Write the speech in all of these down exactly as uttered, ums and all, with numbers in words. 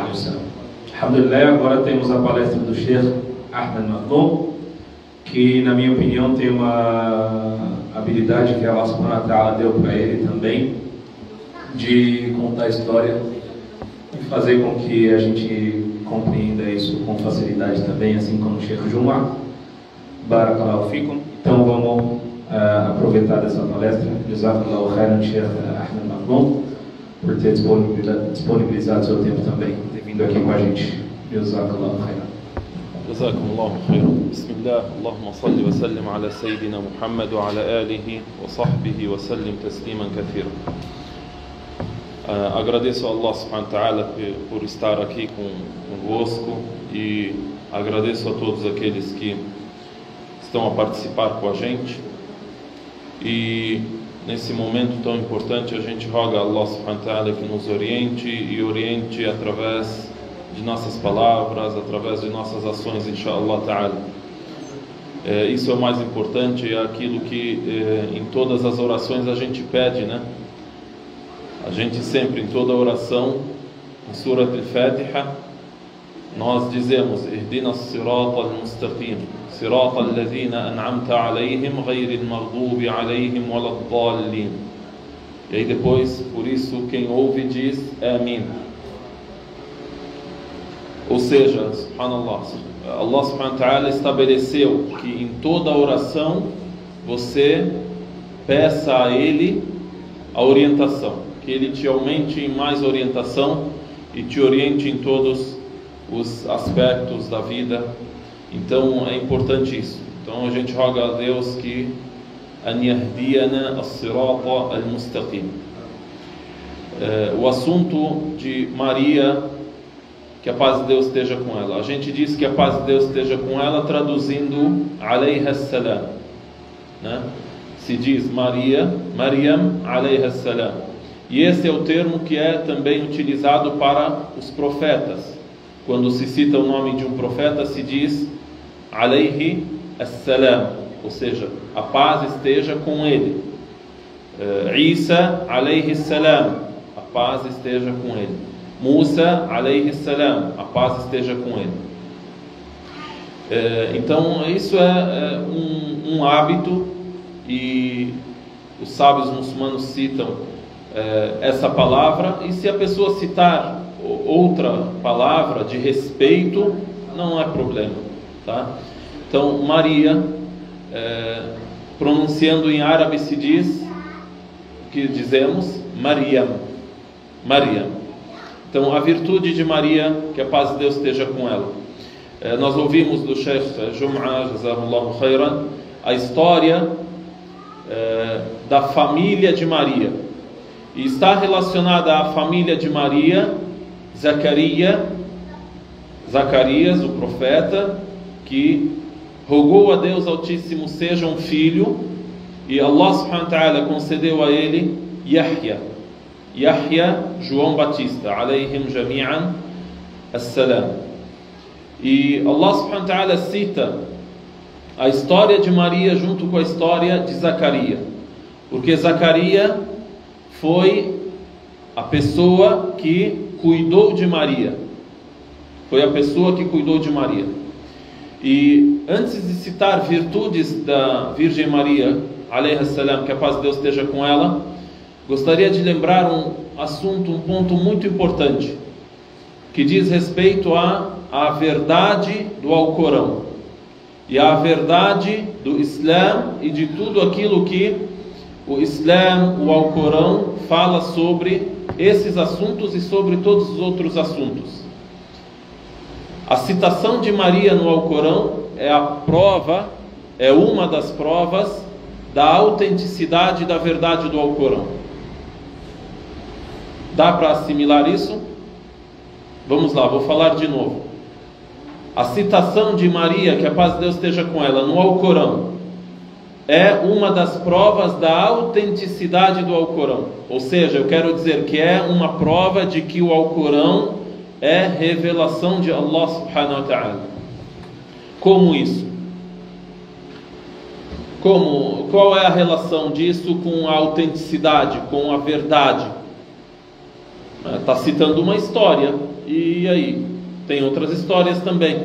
Alhamdulillah, agora temos a palestra do Sheikh Ahmed Makhloum, que na minha opinião tem uma habilidade que Allah subhanahu wa ta'ala deu para ele também, de contar a história e fazer com que a gente compreenda isso com facilidade também, assim como o Sheikh Juma. Barakallahu fikum. Então vamos uh, aproveitar dessa palestra. Jazakallahu khairan, Sheikh Ahmed Makhloum, por ter disponibilizado seu tempo também, ter vindo aqui com a gente. Jazakallahu khairan. جزاكم الله خيرا. بسم الله اللهم صل وسلم على سيدنا محمد وعلى آله وصحبه وسلم تسليما كثيرا. Uh, agradeço a Allah subhanahu wa ta'ala por estar aqui com, convosco e agradeço a todos aqueles que estão a participar com a gente. E nesse momento tão importante a gente roga a Allah subhanahu wa ta'ala que nos oriente e oriente através de nossas palavras, através de nossas ações, inshallah ta'ala. É, isso é o mais importante, é aquilo que é, em todas as orações a gente pede, né? A gente sempre, em toda oração, em Surat al-Fatiha, nós dizemos: Ihdina as-sirata al-mustaqim, sirata alladhina an'amta alayhim, ghayril maghdubi alayhim waladdallin. E aí depois, por isso, quem ouve diz Amin. Ou seja, subhanallah, Allah subhanahu wa ta'ala estabeleceu que em toda oração você peça a Ele a orientação, que Ele te aumente em mais orientação e te oriente em todos os aspectos da vida. Então é importante isso. Então a gente roga a Deus que an yahdiyana as-sirata al-mustaqim. O assunto de Maria, que a paz de Deus esteja com ela. A gente diz que a paz de Deus esteja com ela traduzindo alayha salam, né? Se diz Maria, Maryam alayha salam. E esse é o termo que é também utilizado para os profetas. Quando se cita o nome de um profeta, se diz alayhi salam, ou seja, a paz esteja com ele. uh, Isa alayhi salam, a paz esteja com ele. Musa alayhi salam, a paz esteja com ele. É, então isso é, é um, um hábito, e os sábios muçulmanos citam é, essa palavra, e se a pessoa citar outra palavra de respeito, não é problema, tá? Então Maria, é, pronunciando em árabe se diz, que dizemos Maryam, Maryam. Então, a virtude de Maria, que a paz de Deus esteja com ela. É, nós ouvimos do Sheikh Jum'a, Jazakallahu khairan, a história é, da família de Maria. E está relacionada à família de Maria, Zacaria, Zacarias, o profeta, que rogou a Deus Altíssimo seja um filho, e Allah subhanahu wa ta'ala concedeu a ele Yahya. Yahya, João Batista, alayhim jami'an as-salam. E Allah subhanahu wa ta'ala cita a história de Maria junto com a história de Zacaria, porque Zacaria foi a pessoa que cuidou de Maria, foi a pessoa que cuidou de Maria. E antes de citar virtudes da Virgem Maria, alayha salam, que a paz de Deus esteja com ela, gostaria de lembrar um assunto, um ponto muito importante, que diz respeito à, à verdade do Alcorão e à verdade do Islã e de tudo aquilo que o Islã, o Alcorão fala sobre esses assuntos e sobre todos os outros assuntos. A citação de Maria no Alcorão é a prova, é uma das provas da autenticidade da verdade do Alcorão. Dá para assimilar isso? Vamos lá, vou falar de novo. A citação de Maria, que a paz de Deus esteja com ela, no Alcorão, é uma das provas da autenticidade do Alcorão. Ou seja, eu quero dizer que é uma prova de que o Alcorão é revelação de Allah subhanahu wa ta'ala. Como isso? Como, qual é a relação disso com a autenticidade, com a verdade? Está citando uma história. e aí? Tem outras histórias também.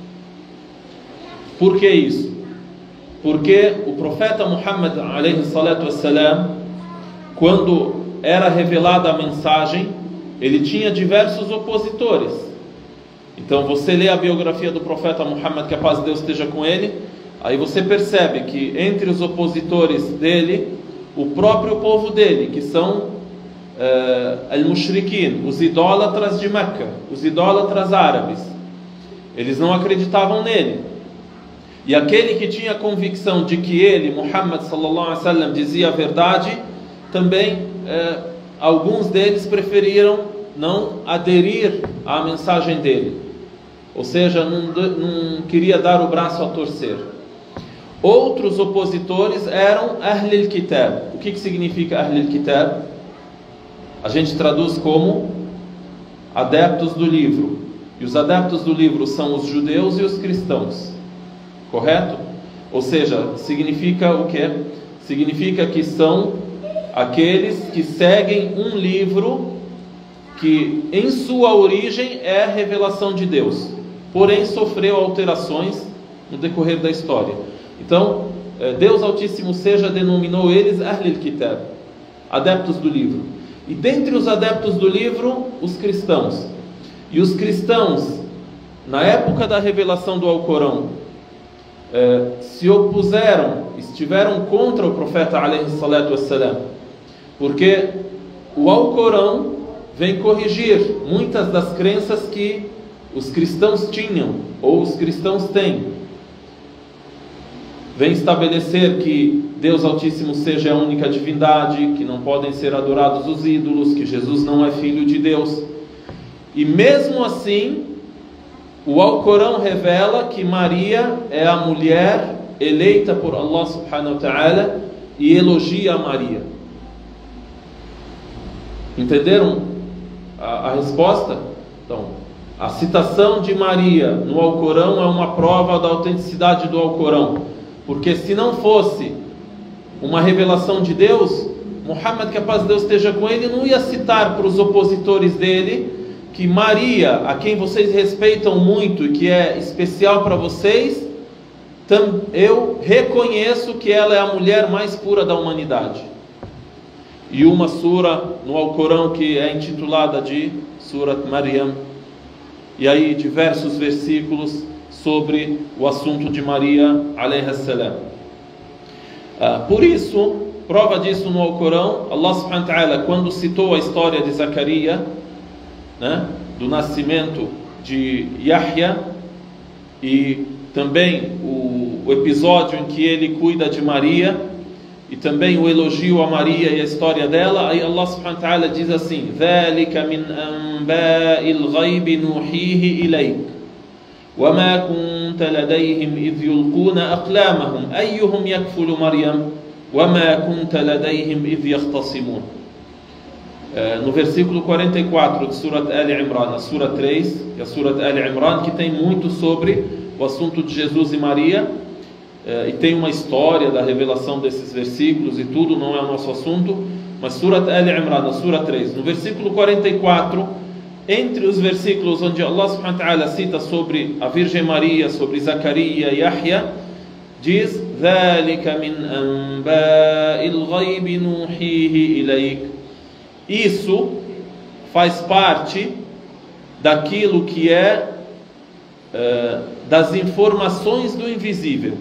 Por que isso? Porque o profeta Muhammad, alayhi salatu wassalam, quando era revelada a mensagem, ele tinha diversos opositores. Então você lê a biografia do profeta Muhammad, que a paz de Deus esteja com ele, aí você percebe que entre os opositores dele, o próprio povo dele, que são uh, al-mushrikin, os idólatras de Meca, os idólatras árabes, eles não acreditavam nele. E aquele que tinha a convicção de que ele, Muhammad sallallahu alaihi wasallam, dizia a verdade, também uh, alguns deles preferiram não aderir à mensagem dele, ou seja, não, não queria dar o braço a torcer. Outros opositores eram Ahlul Kitab. O que, que significa Ahlul Kitab? A gente traduz como adeptos do livro. E os adeptos do livro são os judeus e os cristãos. Correto? Ou seja, significa o quê? Significa que são aqueles que seguem um livro que em sua origem é a revelação de Deus, porém sofreu alterações no decorrer da história. Então, Deus Altíssimo seja denominou eles Ahlul Kitab, adeptos do livro. E dentre os adeptos do livro, os cristãos. E os cristãos, na época da revelação do Alcorão, eh, se opuseram, estiveram contra o profeta alayhi salatu wassalam, porque o Alcorão vem corrigir muitas das crenças que os cristãos tinham, ou os cristãos têm. Vem estabelecer que Deus Altíssimo seja a única divindade, que não podem ser adorados os ídolos, que Jesus não é filho de Deus. E mesmo assim, o Alcorão revela que Maria é a mulher eleita por Allah subhanahu wa ta'ala e elogia a Maria. Entenderam a, a resposta? Então, a citação de Maria no Alcorão é uma prova da autenticidade do Alcorão. Porque se não fosse uma revelação de Deus, Muhammad, que a paz de Deus esteja com ele, não ia citar para os opositores dele que Maria, a quem vocês respeitam muito e que é especial para vocês, eu reconheço que ela é a mulher mais pura da humanidade. E uma sura no Alcorão que é intitulada de Surat Maryam, e aí diversos versículos sobre o assunto de Maria alayha salam. Ah, por isso, prova disso no Alcorão, Allah subhanahu wa ta'ala, quando citou a história de Zacarias, né, do nascimento de Yahya, e também o, o episódio em que ele cuida de Maria, e também o elogio a Maria e a história dela, aí Allah subhanahu wa ta'ala diz assim: ذَلِكَ مِنْ أَنْبَاءِ الْغَيْبِ نُوحِيهِ إِلَيْكَ وَمَا كُنْتَ لَدَيْهِمْ إِذْ يُلْقُونَ أَقْلَامَهُمْ أَيُّهُمْ يَكْفُلُ مَرْيَمَ وَمَا كُنْتَ لَدَيْهِمْ إِذْ يَخْتَصِمُونَ. No versículo quarenta e quatro de Surat Al-Imran, a Sura três e a Surat Al-Imran, que tem muito sobre o assunto de Jesus e Maria, e tem uma história da revelação desses versículos e tudo, não é o nosso assunto, mas Surat Al-Imran, a Sura três, no versículo quarenta e quatro, entre os versículos onde Allah subhanahu wa ta'ala cita sobre a Virgem Maria, sobre Zacarias e Yahya, diz: ذَلِكَ مِنْ أَنْبَاءِ الْغَيْبِ نُوحِيهِ إِلَيْكَ. Isso faz parte daquilo que é uh, das informações do invisível.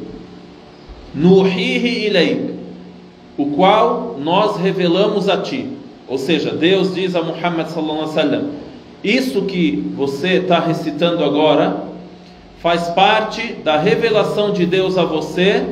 Nuhihi ilayk, o qual nós revelamos a ti. Ou seja, Deus diz a Muhammad sallallahu alaihi wasallam: isso que você está recitando agora faz parte da revelação de Deus a você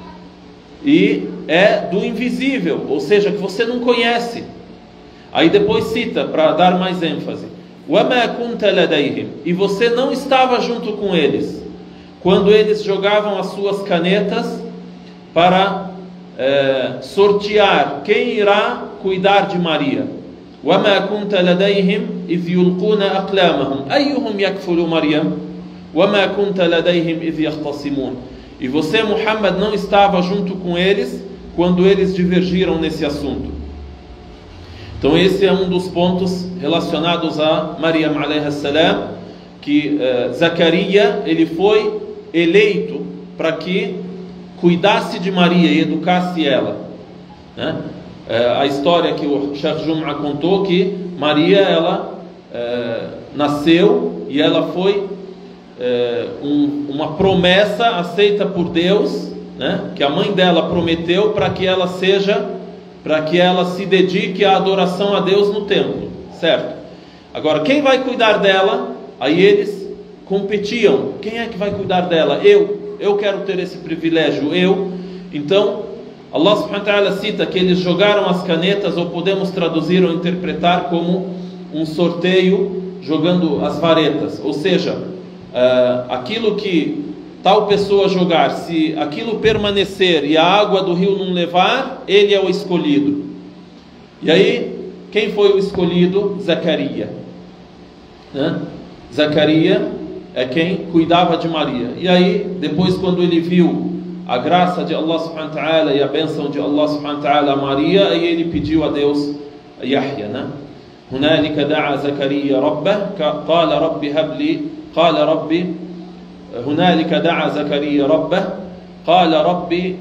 e é do invisível, ou seja, que você não conhece. Aí depois cita, para dar mais ênfase: وَمَا كُنْتَ لَدَيْهِمْ, e você não estava junto com eles quando eles jogavam as suas canetas para é, sortear quem irá cuidar de Maria. وَمَا كُنْتَ لَدَيْهِمْ إِذْ يُلْقُونَ أَقْلَامَهُمْ أَيُّهُمْ يَكْفُلُ مَرْيَمَ وَمَا كُنْتَ لَدَيْهِمْ إِذْ يَخْتَصِمُونَ. E você, Muhammad, não estava junto com eles quando eles divergiram nesse assunto. Então esse é um dos pontos relacionados a Maryam alayhi salam, que uh, Zacarias ele foi eleito para que cuidasse de Maria e educasse ela, né? Uh, a história que o Sheikh Jum'a contou, que Maria ela uh, nasceu e ela foi uh, um, uma promessa aceita por Deus, né? Que a mãe dela prometeu para que ela seja para que ela se dedique à adoração a Deus no templo, certo? Agora, quem vai cuidar dela? Aí eles competiam. Quem é que vai cuidar dela? Eu. Eu quero ter esse privilégio. Eu. Então, Allah subhanahu wa ta'ala cita que eles jogaram as canetas, ou podemos traduzir ou interpretar como um sorteio jogando as varetas. Ou seja, uh, aquilo que tal pessoa jogar, se aquilo permanecer e a água do rio não levar, ele é o escolhido. E aí, quem foi o escolhido? Zacarias, né? Zacarias é quem cuidava de Maria. E aí, depois quando ele viu a graça de Allah subhanahu wa ta'ala e a bênção de Allah subhanahu wa ta'ala a Maria, aí ele pediu a Deus Yahya, né? هنالك دعا زكريا ربه قال رب هب لي قال ربي هنالك دعا زكريا ربه قال ربي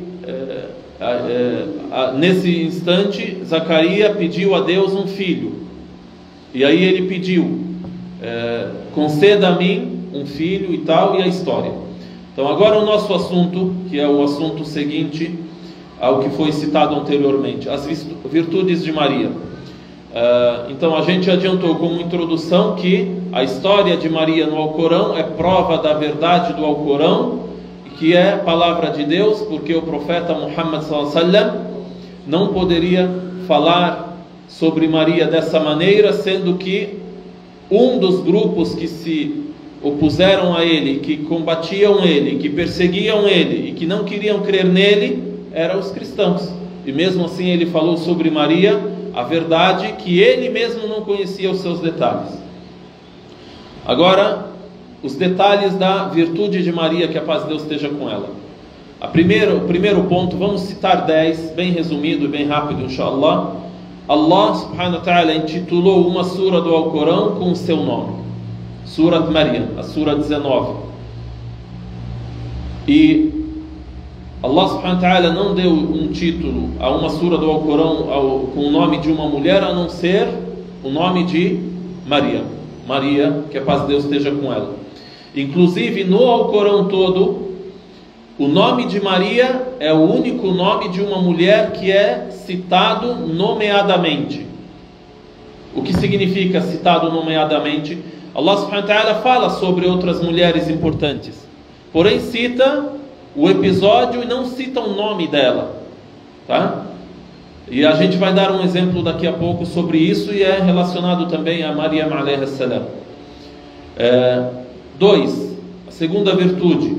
nesse instante Zacarias pediu a Deus um filho, e aí ele pediu conceda a mim um filho e tal, e a história. Então agora o nosso assunto, que é o assunto seguinte ao que foi citado anteriormente, as virtudes de Maria. Então a gente adiantou como introdução que a história de Maria no Alcorão é prova da verdade do Alcorão, que é palavra de Deus, porque o profeta Muhammad sallallahu alaihi wasallam não poderia falar sobre Maria dessa maneira, sendo que um dos grupos que se opuseram a ele, que combatiam ele, que perseguiam ele e que não queriam crer nele, eram os cristãos. E mesmo assim ele falou sobre Maria a verdade que ele mesmo não conhecia os seus detalhes. Agora, os detalhes da virtude de Maria, que a paz de Deus esteja com ela. A primeiro, o primeiro ponto, vamos citar dez, bem resumido e bem rápido, inshallah. Allah subhanahu wa ta'ala intitulou uma sura do Alcorão com o seu nome, Surat Maryam, a sura dezenove. E Allah subhanahu wa ta'ala não deu um título a uma sura do Alcorão ao, com o nome de uma mulher, a não ser o nome de Maria. Maria, que a paz de Deus esteja com ela. Inclusive no Alcorão todo, o nome de Maria é o único nome de uma mulher que é citado nomeadamente. O que significa citado nomeadamente? Allah subhanahu wa ta'ala fala sobre outras mulheres importantes, porém cita o episódio e não cita o nome dela, tá? E a gente vai dar um exemplo daqui a pouco sobre isso, e é relacionado também a Maryam alayhi salam. É, dois, a segunda virtude,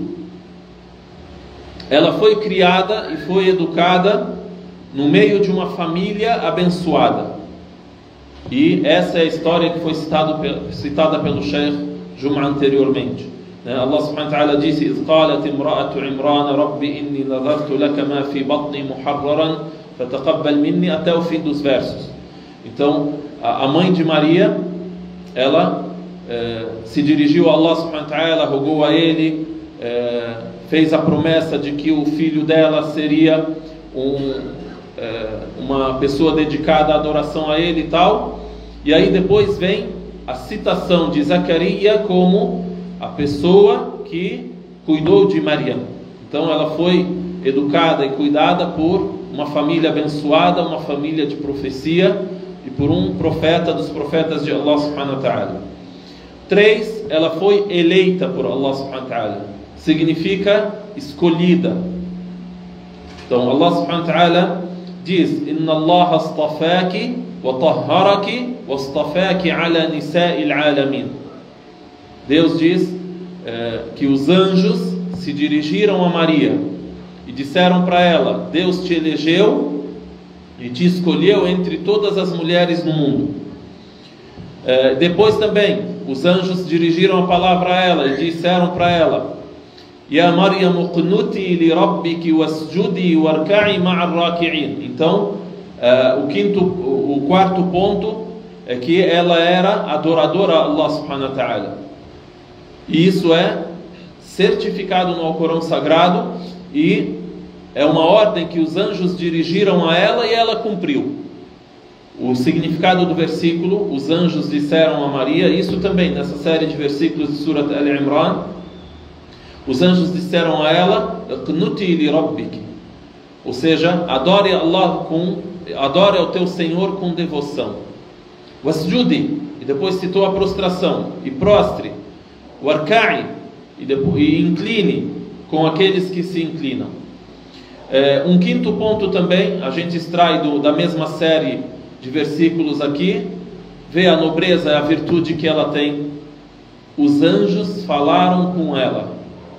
ela foi criada e foi educada no meio de uma família abençoada. E essa é a história que foi citado, citada pelo Sheikh Jum'a anteriormente. Allah subhanahu wa ta'ala disse: إذ قالت امرأة عمران رب إني نذرت لك ما في بطني محررا فتقبل مني, até o fim dos versos. Então a mãe de Maria, ela eh, se dirigiu a Allah subhanahu wa ta'ala, rogou a ele, eh, fez a promessa de que o filho dela seria um, eh, uma pessoa dedicada à adoração a ele e tal. E aí depois vem a citação de Zacarias como a pessoa que cuidou de Maria. Então ela foi educada e cuidada por uma família abençoada, uma família de profecia, e por um profeta dos profetas de Allah subhanahu wa ta'ala. Três, ela foi eleita por Allah subhanahu wa ta'ala. Significa escolhida. Então Allah subhanahu wa ta'ala diz: Inna Allah astafaki wa tahharaki wa astafaki ala nisa'il alamin. Deus diz é, que os anjos se dirigiram a Maria e disseram para ela: Deus te elegeu e te escolheu entre todas as mulheres no mundo. É, depois também os anjos dirigiram a palavra a ela e disseram para ela: Ya Maryam uqnuti li rabbiki wasjudi warka'i ma'ar raki'in. Então Uh, o quinto, o quarto ponto é que ela era adoradora a Allah subhanahu wa ta'ala. E isso é certificado no Alcorão Sagrado e é uma ordem que os anjos dirigiram a ela e ela cumpriu. O significado do versículo, os anjos disseram a Maria, isso também nessa série de versículos de Surat Al-Imran, os anjos disseram a ela, "Iqnuti li rabbiki", ou seja, adore Allah com, adore ao teu Senhor com devoção. "Wasjudi", e depois citou a prostração, e prostre, "Warka'i", e, depois, e incline com aqueles que se inclinam. É, um quinto ponto também, a gente extrai do, da mesma série de versículos aqui, vê a nobreza e a virtude que ela tem. Os anjos falaram com ela.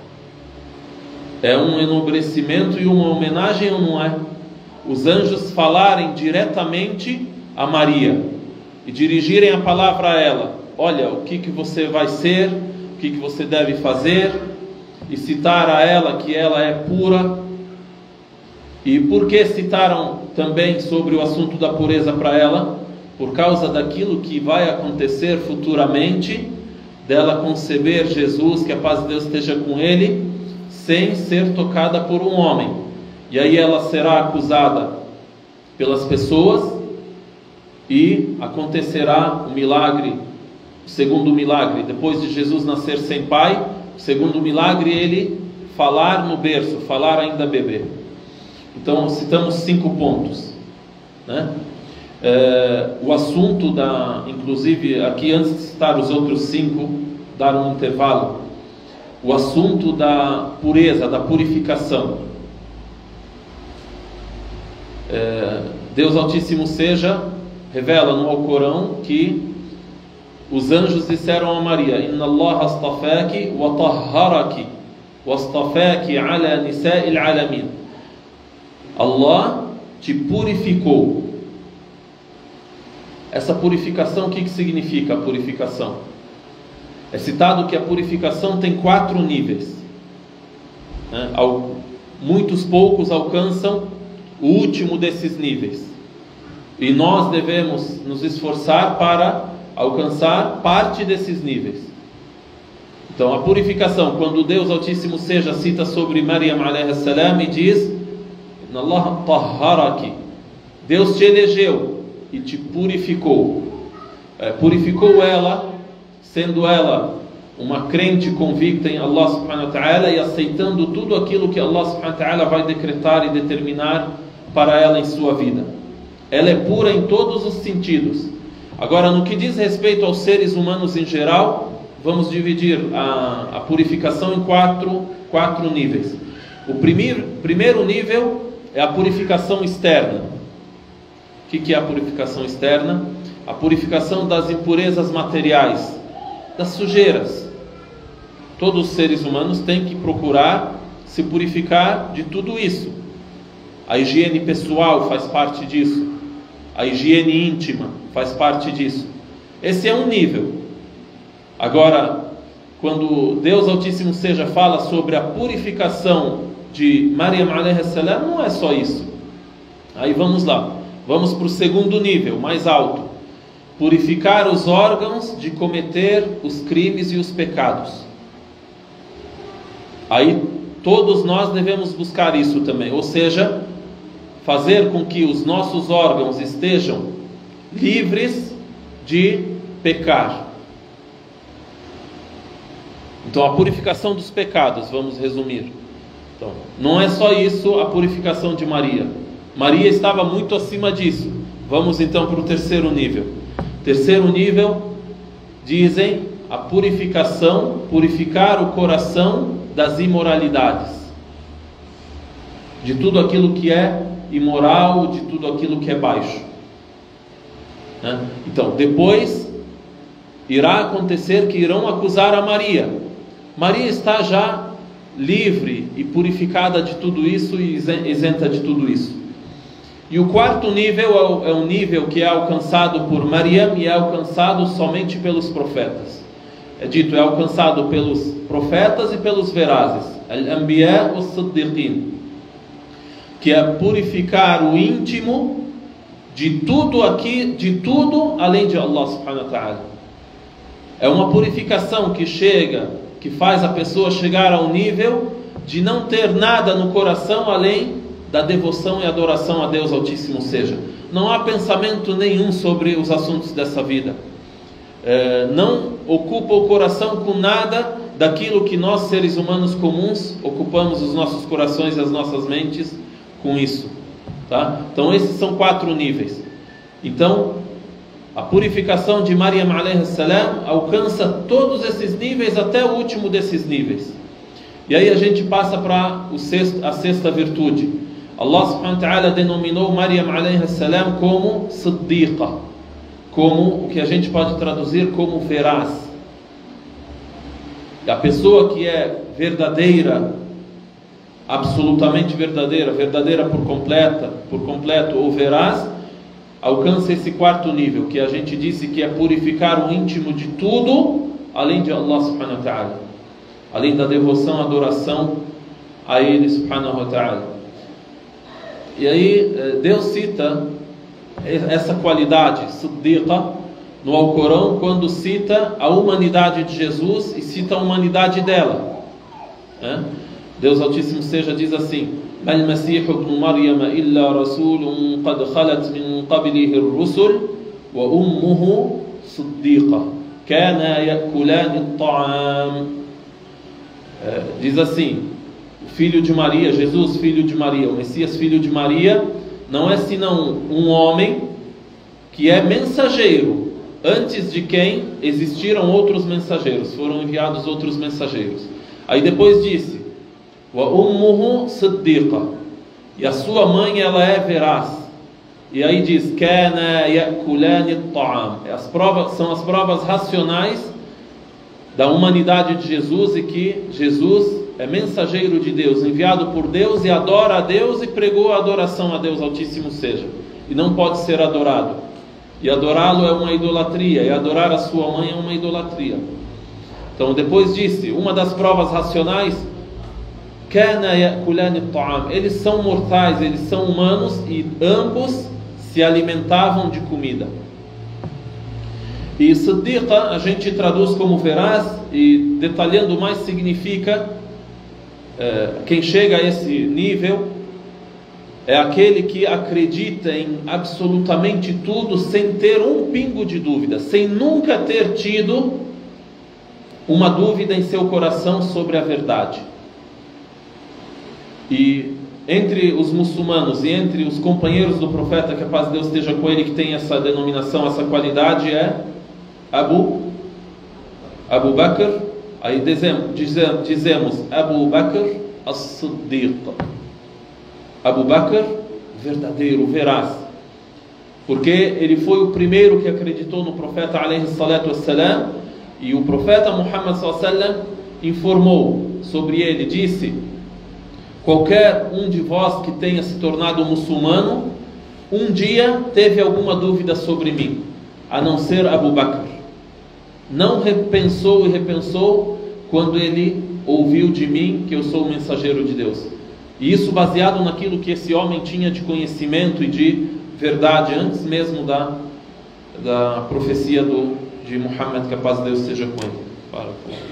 É um enobrecimento e uma homenagem ou não é? Os anjos falarem diretamente a Maria e dirigirem a palavra a ela. Olha, o que, que você vai ser, o que, que você deve fazer, e citar a ela que ela é pura. E por que citaram também sobre o assunto da pureza para ela? Por causa daquilo que vai acontecer futuramente, dela conceber Jesus, que a paz de Deus esteja com ele, sem ser tocada por um homem. E aí ela será acusada pelas pessoas e acontecerá o milagre, o segundo milagre, depois de Jesus nascer sem pai, o segundo milagre, ele falar no berço, falar ainda bebê. Então citamos cinco pontos, né? É, o assunto da, inclusive aqui antes de citar os outros cinco, dar um intervalo, o assunto da pureza, da purificação. É, Deus Altíssimo seja, revela no Alcorão que os anjos disseram a Maria: Inna Allah astafaki wa tahharaki wa astafaki ala nisa'il alamin. Allah te purificou. Essa purificação, o que, que significa a purificação? É citado que a purificação tem quatro níveis, né? Muitos poucos alcançam o último desses níveis, e nós devemos nos esforçar para alcançar parte desses níveis. Então a purificação, quando Deus Altíssimo seja cita sobre Maryam alayhi salam e diz: Allah tahharaki, Deus te elegeu e te purificou. É, purificou ela, sendo ela uma crente convicta em Allah subhanahu wa ta'ala e aceitando tudo aquilo que Allah subhanahu wa ta'ala vai decretar e determinar para ela em sua vida. Ela é pura em todos os sentidos. Agora, no que diz respeito aos seres humanos em geral, vamos dividir a, a purificação em quatro, quatro níveis. O primeiro, primeiro nível é a purificação externa. O que, que é a purificação externa? A purificação das impurezas materiais, das sujeiras. Todos os seres humanos têm que procurar se purificar de tudo isso. A higiene pessoal faz parte disso. A higiene íntima faz parte disso. Esse é um nível. Agora, quando Deus Altíssimo seja fala sobre a purificação de Maryam alayhi salam, não é só isso. Aí vamos lá. Vamos para o segundo nível, mais alto. Purificar os órgãos de cometer os crimes e os pecados. Aí todos nós devemos buscar isso também, ou seja, fazer com que os nossos órgãos estejam livres de pecar. Então a purificação dos pecados, vamos resumir. Então, não é só isso a purificação de Maria. Maria estava muito acima disso. Vamos então para o terceiro nível. Terceiro nível, dizem, a purificação, purificar o coração das imoralidades, de tudo aquilo que é imoral, de tudo aquilo que é baixo, né? Então, depois irá acontecer que irão acusar a Maria. Maria está já livre e purificada de tudo isso e isenta de tudo isso. E o quarto nível é um nível que é alcançado por Maryam e é alcançado somente pelos profetas. É dito, é alcançado pelos profetas e pelos verazes, al-anbiya was-siddiqin, que é purificar o íntimo de tudo aqui, de tudo além de Allah subhanahu wa ta'ala. É uma purificação que chega, que faz a pessoa chegar ao nível de não ter nada no coração além da devoção e adoração a Deus Altíssimo seja. Não há pensamento nenhum sobre os assuntos dessa vida. É, não ocupa o coração com nada daquilo que nós, seres humanos comuns, ocupamos os nossos corações e as nossas mentes com isso. Tá? Então esses são quatro níveis. Então a purificação de Maryam alayhi salam alcança todos esses níveis até o último desses níveis. E aí a gente passa para o sexto, a sexta virtude. Allah subhanahu wa ta'ala denominou Maryam alayhi salam como Siddiqa, como o que a gente pode traduzir como veraz. A pessoa que é verdadeira, absolutamente verdadeira, verdadeira por completa, por completo ou veraz, alcança esse quarto nível, que a gente disse que é purificar o íntimo de tudo, além de Allah subhanahu wa ta'ala, além da devoção, adoração a Ele subhanahu wa ta'ala. E aí Deus cita essa qualidade, Siddiqa, no Alcorão, quando cita a humanidade de Jesus e cita a humanidade dela. Deus Altíssimo seja diz assim: ما المسيح ابن مريم إلا رسول قد خلت من قبله الرسل وأمه صديقة كانا يأكلان الطعام. Diz assim: o filho de Maria, Jesus filho de Maria, o Messias filho de Maria, não é senão um homem que é mensageiro, antes de quem existiram outros mensageiros, foram enviados outros mensageiros. Aí depois disse: wa ummuhu siddiqa, e a sua mãe ela é veraz. E aí diz: kana ya'kulani at-ta'am. As provas são as provas racionais da humanidade de Jesus, e que Jesus é mensageiro de Deus, enviado por Deus, e adora a Deus e pregou a adoração a Deus Altíssimo seja, e não pode ser adorado. E adorá-lo é uma idolatria, e adorar a sua mãe é uma idolatria. Então depois disse, uma das provas racionais, kana ya'kulani at-ta'am, eles são mortais, eles são humanos, e ambos se alimentavam de comida. E Siddiqa a gente traduz como veraz, e detalhando mais significa é, quem chega a esse nível é aquele que acredita em absolutamente tudo sem ter um pingo de dúvida, sem nunca ter tido uma dúvida em seu coração sobre a verdade. E entre os muçulmanos e entre os companheiros do profeta, que a paz de Deus esteja com ele, que tem essa denominação, essa qualidade, é Abu Abu Bakr. Aí dizemos, dizemos Abu Bakr as-Siddiq, Abu Bakr verdadeiro, veraz, porque ele foi o primeiro que acreditou no profeta alayhi salatu wassalam, e o profeta Muhammad sallallahu alaihi wasallam informou sobre ele, disse: qualquer um de vós que tenha se tornado muçulmano um dia teve alguma dúvida sobre mim, a não ser Abu Bakr. Não repensou e repensou quando ele ouviu de mim que eu sou o mensageiro de Deus. E isso baseado naquilo que esse homem tinha de conhecimento e de verdade, antes mesmo da, da profecia do, de Muhammad, que a paz de Deus seja com ele. Para,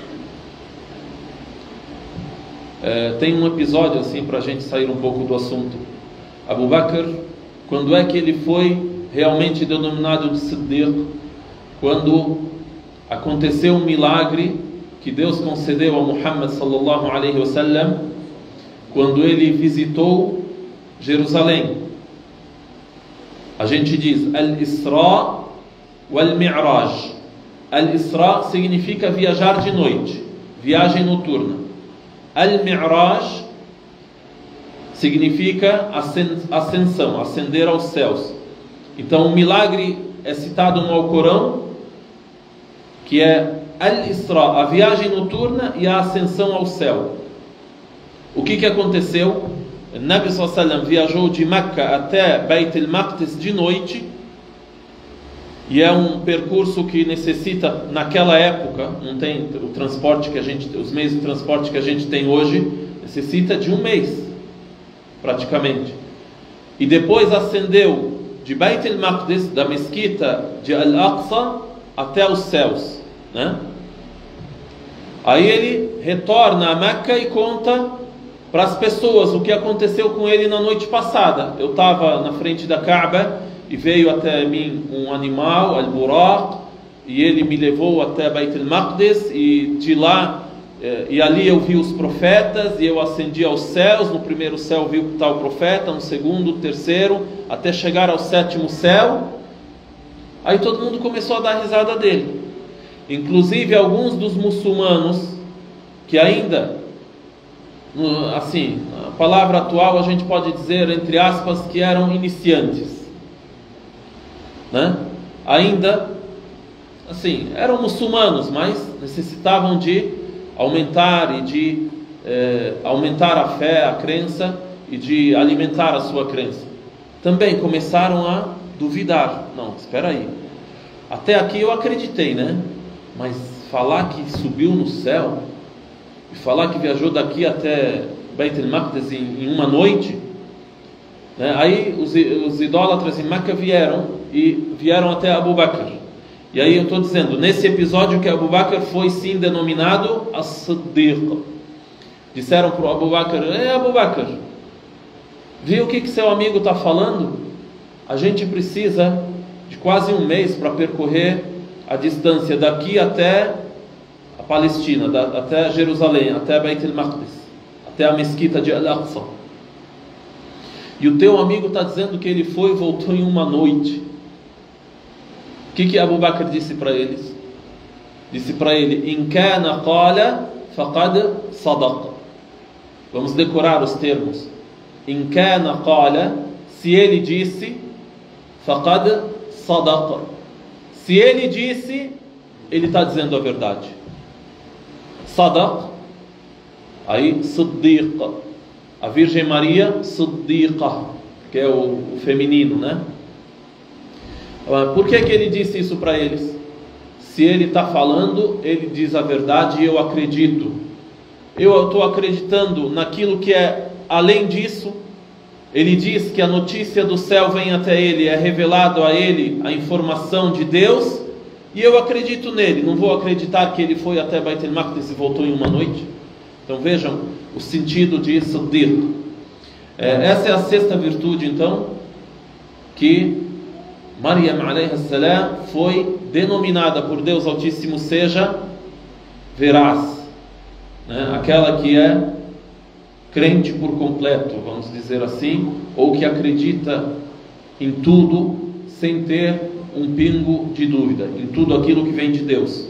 é, tem um episódio assim para a gente sair um pouco do assunto. Abu Bakr, quando é que ele foi realmente denominado de Siddiq? Quando aconteceu um milagre que Deus concedeu a Muhammad sallallahu alaihi wasallam, quando ele visitou Jerusalém. A gente diz Al-Isra wal-Mi'raj. Al-Isra significa viajar de noite, viagem noturna. Al-Mi'raj significa ascensão, ascender aos céus. Então o milagre é citado no Alcorão, que é Al-Isra, a viagem noturna e a ascensão ao céu. O que que aconteceu? O Nabi sallallahu alaihi wasallam viajou de Meca até Beit al-Maqdis de noite, e é um percurso que necessita, naquela época, não tem o transporte que a gente, os meios de transporte que a gente tem hoje, necessita de um mês, praticamente. E depois ascendeu de de Beit al-Maqdis, da mesquita de Al-Aqsa, até os céus, né? Aí ele retorna a Meca e conta para as pessoas o que aconteceu com ele na noite passada. Eu estava na frente da Kaaba e veio até mim um animal, Al-Buraq, e ele me levou até Beit al-Maqdis, e de lá, e ali eu vi os profetas, e eu ascendi aos céus. No primeiro céu vi o tal profeta, no segundo, terceiro, até chegar ao sétimo céu. Aí todo mundo começou a dar risada dele, inclusive alguns dos muçulmanos que ainda, assim, a palavra atual a gente pode dizer, entre aspas, que eram iniciantes, né? Ainda, assim, eram muçulmanos, mas necessitavam de aumentar e de eh, aumentar a fé, a crença, e de alimentar a sua crença. Também começaram a duvidar. Não, espera aí, até aqui eu acreditei, né? Mas falar que subiu no céu e falar que viajou daqui até Beit al-Maqdis em, em uma noite, né? Aí os, os idólatras em Meca vieram e vieram até Abu Bakr. E aí eu estou dizendo, nesse episódio, que Abu Bakr foi sim denominado As-Siddiq. Disseram para o Abu Bakr: é, Abu Bakr, viu o que, que seu amigo está falando? A gente precisa de quase um mês para percorrer a distância daqui até a Palestina, da, até Jerusalém, até Beit al-Maqdis, até a mesquita de Al-Aqsa. E o teu amigo está dizendo que ele foi e voltou em uma noite. O que que Abu Bakr disse para eles? Disse para ele: In kana qala faqad sadaqa. Vamos decorar os termos. In kana qala, se ele disse, faqad sadaqa. Se ele disse, ele está dizendo a verdade. Sadaq, aí Siddiq, a Virgem Maria, Siddiqa, que é o, o feminino, né? Por que que ele disse isso para eles? Se ele está falando, ele diz a verdade e eu acredito. Eu estou acreditando naquilo que é além disso. Ele diz que a notícia do céu vem até ele, é revelado a ele a informação de Deus, e eu acredito nele. Não vou acreditar que ele foi até Beit al-Maqdis e voltou em uma noite. Então vejam o sentido de Siddiq. É, essa é a sexta virtude, então, que Maryam alayhi salam foi denominada por Deus Altíssimo, seja veraz, né? Aquela que é crente por completo, vamos dizer assim, ou que acredita em tudo sem ter um pingo de dúvida, em tudo aquilo que vem de Deus.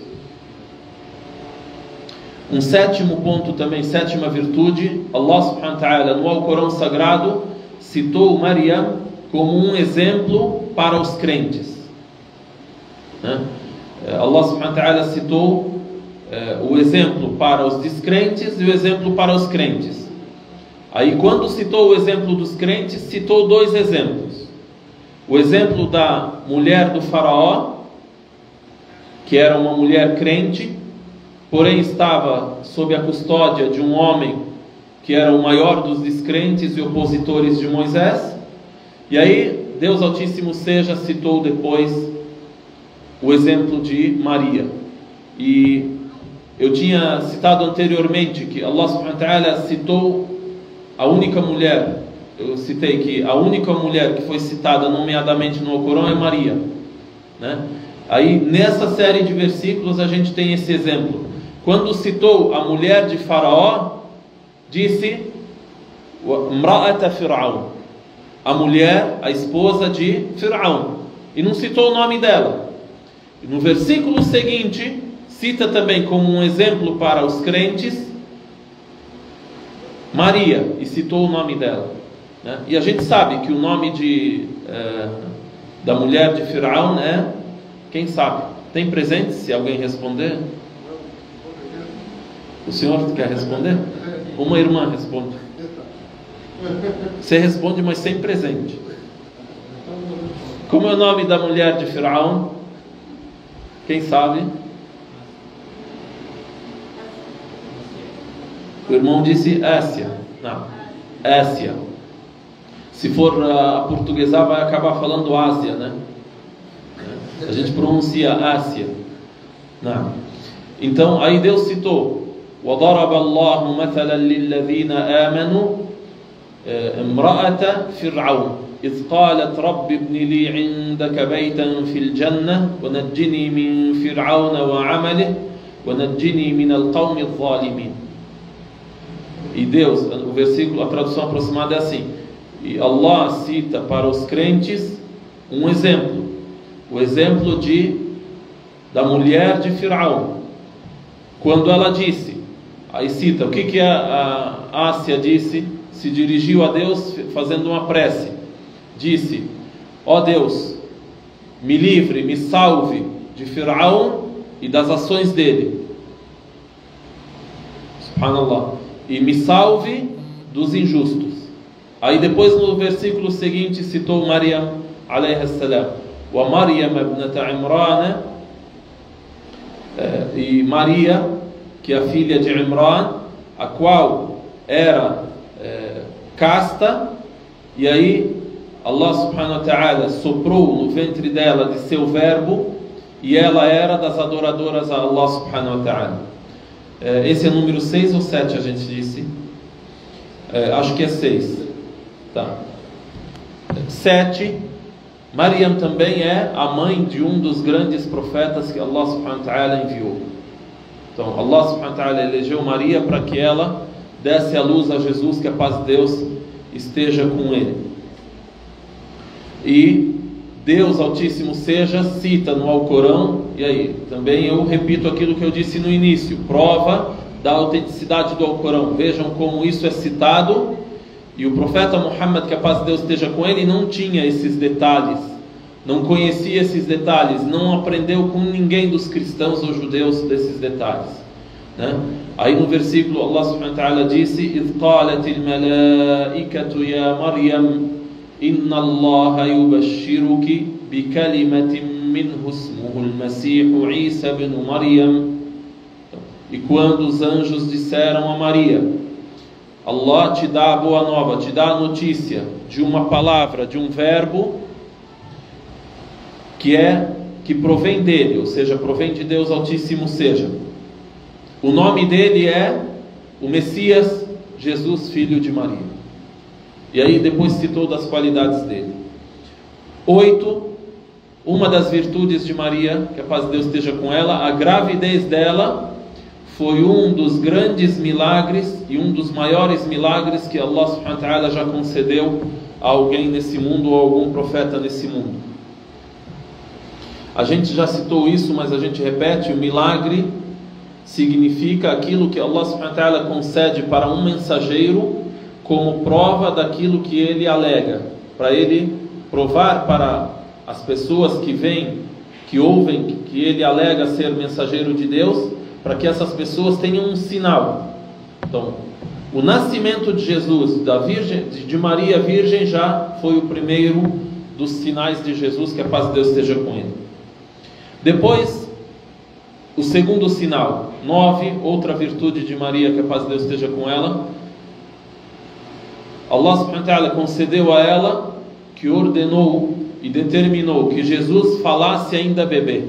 Um sétimo ponto também, sétima virtude, Allah subhanahu wa ta'ala no Alcorão Sagrado citou Maryam como um exemplo para os crentes, né? Allah subhanahu wa ta'ala citou eh, o exemplo para os descrentes e o exemplo para os crentes. Aí quando citou o exemplo dos crentes, citou dois exemplos. O exemplo da mulher do faraó, que era uma mulher crente, porém estava sob a custódia de um homem que era o maior dos descrentes e opositores de Moisés. E aí Deus Altíssimo seja citou depois o exemplo de Maria. E eu tinha citado anteriormente que Allah subhanahu wa ta'ala citou a única mulher, eu citei que a única mulher que foi citada nomeadamente no Alcorão é Maria, né? Aí nessa série de versículos a gente tem esse exemplo. Quando citou a mulher de Faraó, disse Mra'ata Fir'aun, a mulher, a esposa de Fir'aun, e não citou o nome dela. E no versículo seguinte cita também como um exemplo para os crentes Maria, e citou o nome dela, né? E a gente sabe que o nome de, é, da mulher de Firaun é, quem sabe? Tem presente, se alguém responder? O senhor quer responder? Uma irmã responde. Você responde, mas sem presente. Como é o nome da mulher de Firaun? Quem sabe? O irmão disse Ásia. Não, Ásia. Se for a portuguesar, vai acabar falando Ásia, né? A gente pronuncia Ásia. Não. Então, aí Deus citou: وَضَرَبَ اللَّهُ مَثَلًا لِلَّذِينَ آمَنُوا امرأة فرعون إذ قالت رب ابن لي عندك بيتا في الجنة ونجني من فرعون وعمله ونجني من القوم الظالمين. E Deus, o versículo, a tradução aproximada é assim: e Allah cita para os crentes um exemplo, o exemplo de da mulher de Firaun, quando ela disse, aí cita o que que a, a Ásia disse, se dirigiu a Deus fazendo uma prece, disse: ó Deus, me livre, me salve de Firaun e das ações dele, subhanallah, e me salve dos injustos. Aí depois no versículo seguinte citou Maryam alayha salam, wa Maryam ibnata Imran, e Maria, que é a filha de Imran, a qual era é, casta, e aí Allah subhanahu wa ta'ala soprou no ventre dela de seu verbo, e ela era das adoradoras a Allah subhanahu wa ta'ala. É, esse é o número seis ou sete, a gente disse? É, acho que é seis. Tá. sete. Maryam também é a mãe de um dos grandes profetas que Allah subhanahu wa ta'ala enviou. Então Allah subhanahu wa ta'ala elegeu Maria para que ela desse a luz a Jesus, que a paz de Deus esteja com ele. E Deus Altíssimo seja, cita no Alcorão, e aí, também eu repito aquilo que eu disse no início, prova da autenticidade do Alcorão. Vejam como isso é citado, e o profeta Muhammad, que a paz de Deus esteja com ele, não tinha esses detalhes, não conhecia esses detalhes, não aprendeu com ninguém dos cristãos ou judeus desses detalhes, né? Aí no versículo Allah subhanahu wa ta'ala disse: إِذْ قَالَتِ الْمَلَائِكَةُ يَا مَرْيَمْ إِنَّ اللَّهَ يُبَشِّرُكِ بِكَلِمَةٍ مِّنْهُ اسْمُهُ الْمَسِيحُ عِيسَى بْنُ مَرْيَمْ. E quando os anjos disseram a Maria: Allah te dá a boa nova, te dá a notícia de uma palavra, de um verbo que é, que provém dele, ou seja, provém de Deus Altíssimo seja. O nome dele é o Messias, Jesus, filho de Maria. E aí depois citou das qualidades dele. Oito, uma das virtudes de Maria, que a paz de Deus esteja com ela, a gravidez dela foi um dos grandes milagres e um dos maiores milagres que Allah subhanahu wa ta'ala já concedeu a alguém nesse mundo, ou a algum profeta nesse mundo. A gente já citou isso, mas a gente repete: o milagre significa aquilo que Allah subhanahu wa ta'ala concede para um mensageiro como prova daquilo que ele alega, para ele provar para as pessoas que vêm, que ouvem que ele alega ser mensageiro de Deus, para que essas pessoas tenham um sinal. Então, o nascimento de Jesus, da Virgem, de Maria Virgem, já foi o primeiro dos sinais de Jesus, que a paz de Deus esteja com ele. Depois, o segundo sinal, nove, outra virtude de Maria, que a paz de Deus esteja com ela. Allah subhanahu wa ta'ala concedeu a ela que ordenou e determinou que Jesus falasse ainda bebê.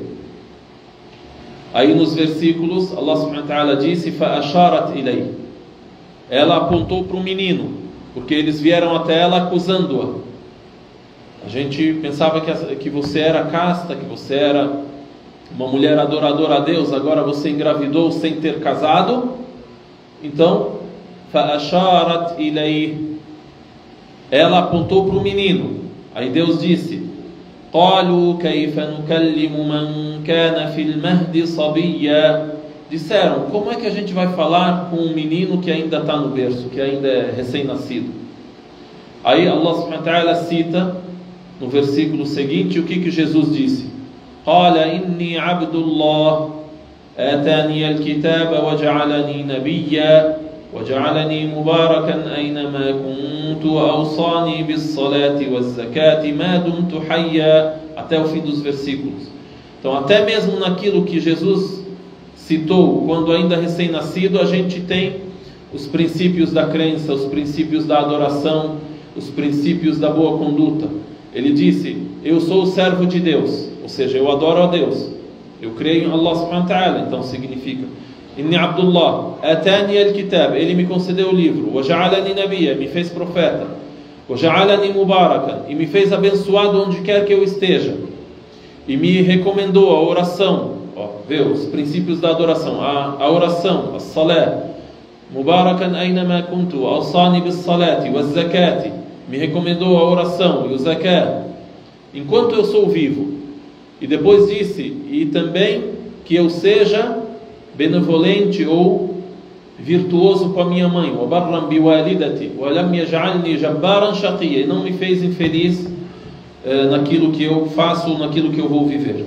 Aí nos versículos Allah subhanahu wa ta'ala disse: فَأَشَارَتْ إِلَيْهِ. Ela apontou para o menino, porque eles vieram até ela acusando-a. A gente pensava que, que você era casta, que você era uma mulher adoradora a Deus, agora você engravidou sem ter casado. Então, فَأَشَارَتْ إِلَيْهِ. Ela apontou para o menino. Aí Deus disse: قَالُوا كَيْفَ نُكَلِّمُ مَنْ كَانَ فِي الْمَهْدِ صَبِيًّا. Disseram: como é que a gente vai falar com um menino que ainda está no berço, que ainda é recém-nascido? Aí Allah subhanahu wa ta'ala cita no versículo seguinte o que que Jesus disse: قَالَ إِنِّي عَبْدُ اللَّهِ آتَانِيَ الْكِتَابَ وَجَعَلَنِي نَبِيًّا وَجَعَلَنِي مُبَارَكًا أَيْنَمَا كُنْتُ وَأَوْصَانِي بِالصَّلَاةِ وَالزَّكَاةِ مَا دُمْتُ حَيًّا, até o fim dos versículos. Então, até mesmo naquilo que Jesus citou quando ainda recém-nascido, a gente tem os princípios da crença, os princípios da adoração, os princípios da boa conduta. Ele disse: eu sou o servo de Deus, ou seja, eu adoro a Deus, eu creio em Allah subhanahu wa ta'ala. Então significa: Inni Abdullah, atani al-kitab, ele me concedeu o livro, wa ja'alani nabiyya, me fez profeta, wa ja'alani mubarakan, e me fez abençoado onde quer que eu esteja, e me recomendou a oração. Ó, vê os princípios da adoração, a, a oração, a salat, mubarakan aynama kuntu, awsani bis salati wa zakati, me recomendou a oração e o zakat enquanto eu sou vivo. E depois disse: e também que eu seja benevolente ou virtuoso com a minha mãe, wa barran bi walidati wa lam yaj'alni jabbaran shaqiyya, e não me fez infeliz eh, naquilo que eu faço, naquilo que eu vou viver.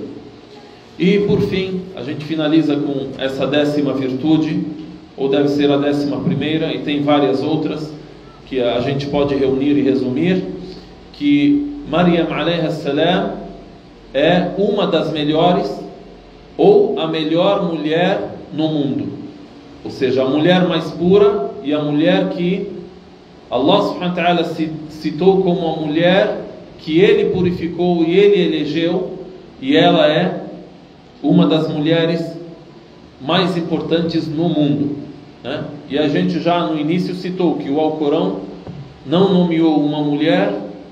E por fim, a gente finaliza com essa décima virtude, ou deve ser a décima primeira, e tem várias outras que a gente pode reunir e resumir, que Maryam alayha salam é uma das melhores ou a melhor mulher no mundo, ou seja, a mulher mais pura e a mulher que Allah subhanahu wa ta'ala citou como a mulher que Ele purificou e Ele elegeu, e ela é uma das mulheres mais importantes no mundo, né? E a gente já no início citou que o Alcorão não nomeou uma mulher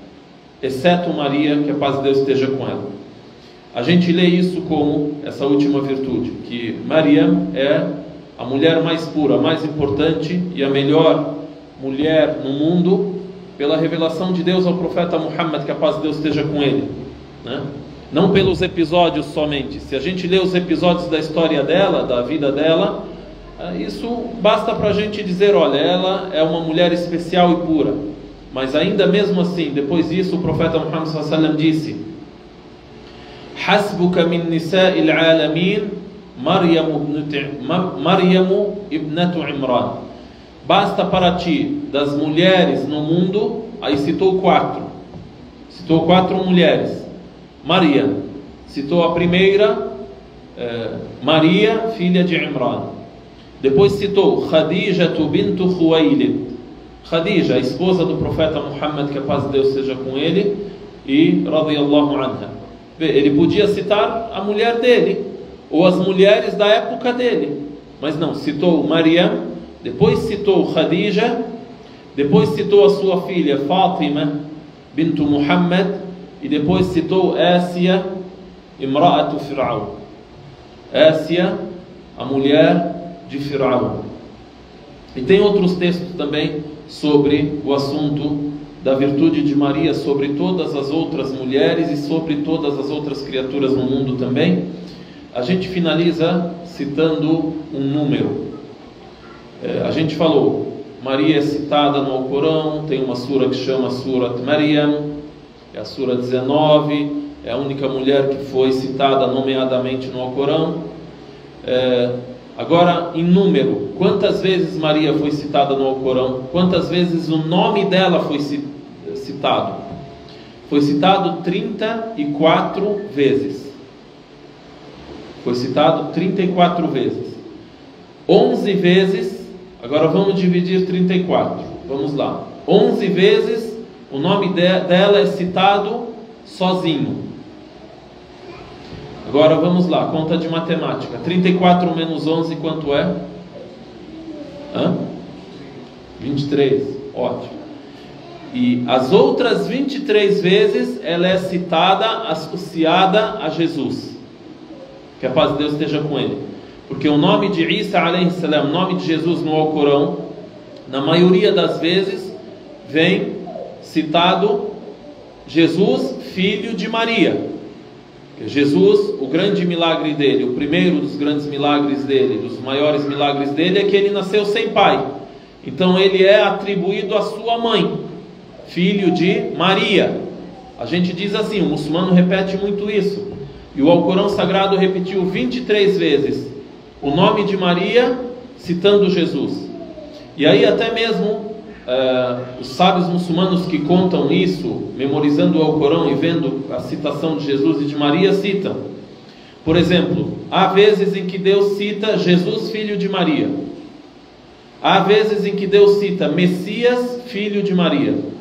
exceto Maria, que a paz de Deus esteja com ela. A gente lê isso como essa última virtude, que Maria é a mulher mais pura, a mais importante e a melhor mulher no mundo, pela revelação de Deus ao profeta Muhammad, que a paz de Deus esteja com ele, né? Não pelos episódios somente. Se a gente lê os episódios da história dela, da vida dela, isso basta para a gente dizer: olha, ela é uma mulher especial e pura. Mas ainda mesmo assim, depois disso, o profeta Muhammad sallallahu alaihi wasallam disse: Hasbuka min nisa'il alamin Maryam ibnatu Imran. Basta para ti das mulheres no mundo. Aí citou quatro. Citou quatro mulheres. Maria, citou a primeira, eh, Maria, filha de Imran. Depois citou Khadija bintu Khuwailid, Khadija, a esposa do profeta Muhammad, que a paz de Deus seja com ele, e radiyallahu anha. Ele podia citar a mulher dele, ou as mulheres da época dele, mas não, citou Maria, depois citou Khadija, depois citou a sua filha Fatima bintu Muhammad, e depois citou Ásia, imra'atu Fir'aun, Ásia, a mulher de Fir'aun. E tem outros textos também sobre o assunto da virtude de Maria, sobre todas as outras mulheres e sobre todas as outras criaturas no mundo também. A gente finaliza citando um número. É, a gente falou, Maria é citada no Alcorão, tem uma sura que chama Surat Maryam, é a sura dezenove, é a única mulher que foi citada nomeadamente no Alcorão. É, agora, em número, quantas vezes Maria foi citada no Alcorão? Quantas vezes o nome dela foi citado? Foi citado trinta e quatro vezes. Foi citado trinta e quatro vezes. onze vezes, agora vamos dividir trinta e quatro. Vamos lá. onze vezes o nome de, dela é citado sozinho. Agora vamos lá, conta de matemática. trinta e quatro menos onze, quanto é? Hã? vinte e três, ótimo. E as outras vinte e três vezes ela é citada, associada a Jesus. Que a paz de Deus esteja com ele. Porque o nome de Isa alayhi salam, o nome de Jesus no Alcorão, na maioria das vezes, vem citado Jesus, filho de Maria. Jesus, o grande milagre dele, o primeiro dos grandes milagres dele, dos maiores milagres dele, é que ele nasceu sem pai. Então ele é atribuído à sua mãe, filho de Maria. A gente diz assim, o muçulmano repete muito isso. E o Alcorão Sagrado repetiu vinte e três vezes o nome de Maria, citando Jesus. E aí até mesmo Uh, os sábios muçulmanos que contam isso, memorizando o Alcorão e vendo a citação de Jesus e de Maria, citam, por exemplo, há vezes em que Deus cita Jesus, filho de Maria. Há vezes em que Deus cita Messias, filho de Maria.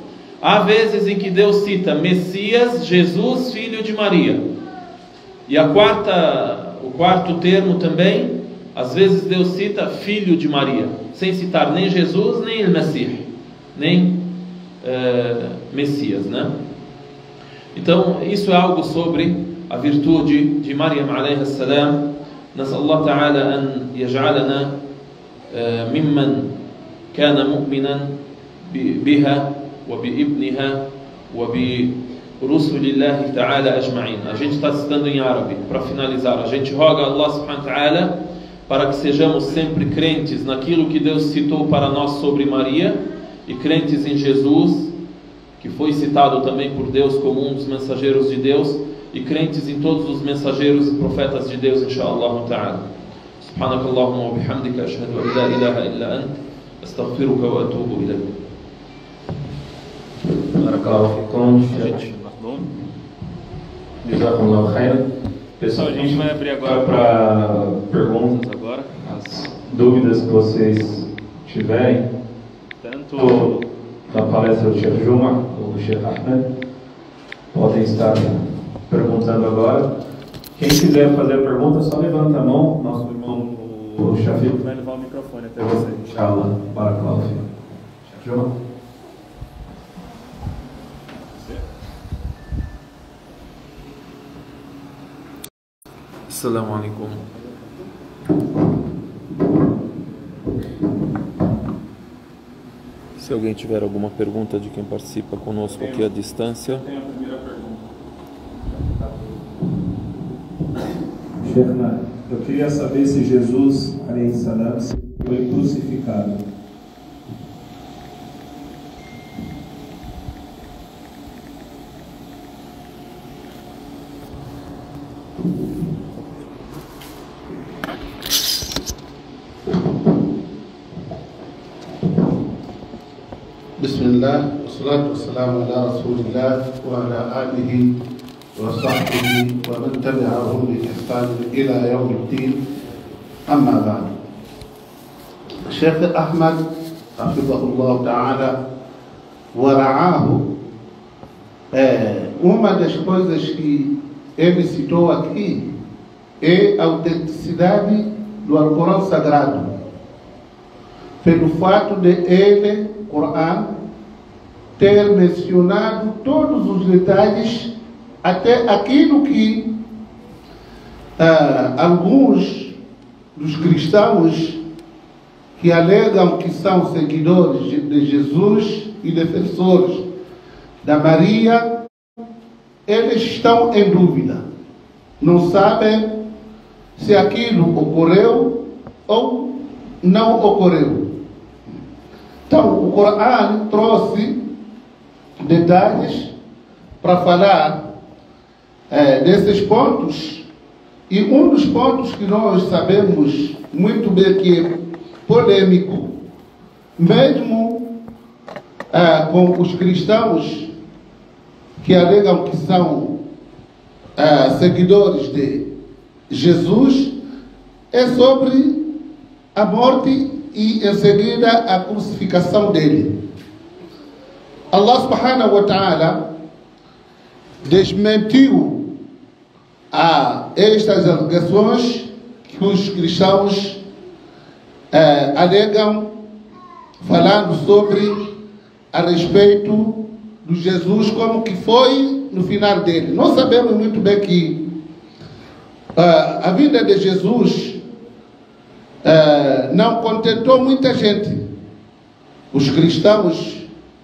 Há vezes em que Deus cita Messias, Jesus, filho de Maria. E a quarta, o quarto termo também, às vezes Deus cita filho de Maria, sem citar nem Jesus, nem o Messias, nem uh, Messias, né? Então, isso é algo sobre a virtude de Maryam alayha salam. نسأل الله تعالى أن يجعلنا ممن كان مؤمنا بها وبابنها وبرسل الله تعالى أجمعين. A gente está citando em árabe para finalizar. A gente roga a Allah subhanahu wa ta'ala para que sejamos sempre crentes naquilo que Deus citou para nós sobre Maria e crentes em Jesus, que foi citado também por Deus como um dos mensageiros de Deus, e crentes em todos os mensageiros e profetas de Deus, inshallah ta'ala. Subhanaka Allahumma wa bihamdika ashhadu an la ilaha illa ant astaghfiruka wa atubu ilayk. Barakallahu fikum, Sheikh Mahdum. Jazakumullahu khairan. Pessoal, a gente vai abrir agora para perguntas agora, as dúvidas que vocês tiverem, tanto na palestra do Sheikh Juma ou do Sheikh Ahmed, podem estar perguntando agora. Quem quiser fazer a pergunta, só levanta a mão. Nosso irmão, o Shafiq, vai levar o microfone até você. Inshallah. Barakallahu fikum. Sheikh Juma. Assalamu alaikum. Se alguém tiver alguma pergunta de quem participa conosco aqui à distância. Tem a primeira pergunta. Sheikh, eu queria saber se Jesus, alayhi salam, foi crucificado. Bismillah, wassalatu wassalamu ala rasulillah wa ala alihi wa sahbihi wa man tabi'ahum bi ihsan ila yawm al-din. Amma ba'd. Sheikh Ahmed, hafidhahullah ta'ala wa ra'ahu, é, uma das coisas que ele citou aqui é a autenticidade do Alcorão Sagrado, pelo fato de ele, Coran, ter mencionado todos os detalhes, até aquilo que ah, alguns dos cristãos que alegam que são seguidores de Jesus e defensores da Maria, eles estão em dúvida, não sabem se aquilo ocorreu ou não ocorreu. Então, o Coran trouxe detalhes para falar é, desses pontos, e um dos pontos que nós sabemos muito bem que é polêmico, mesmo é, com os cristãos que alegam que são é, seguidores de Jesus, é sobre a morte e em seguida a crucificação dele. Allah subhanahu wa ta'ala desmentiu a estas alegações que os cristãos eh, alegam, falando sobre a respeito do Jesus, como que foi no final dele. Nós sabemos muito bem que uh, a vida de Jesus uh, não contentou muita gente. Os cristãos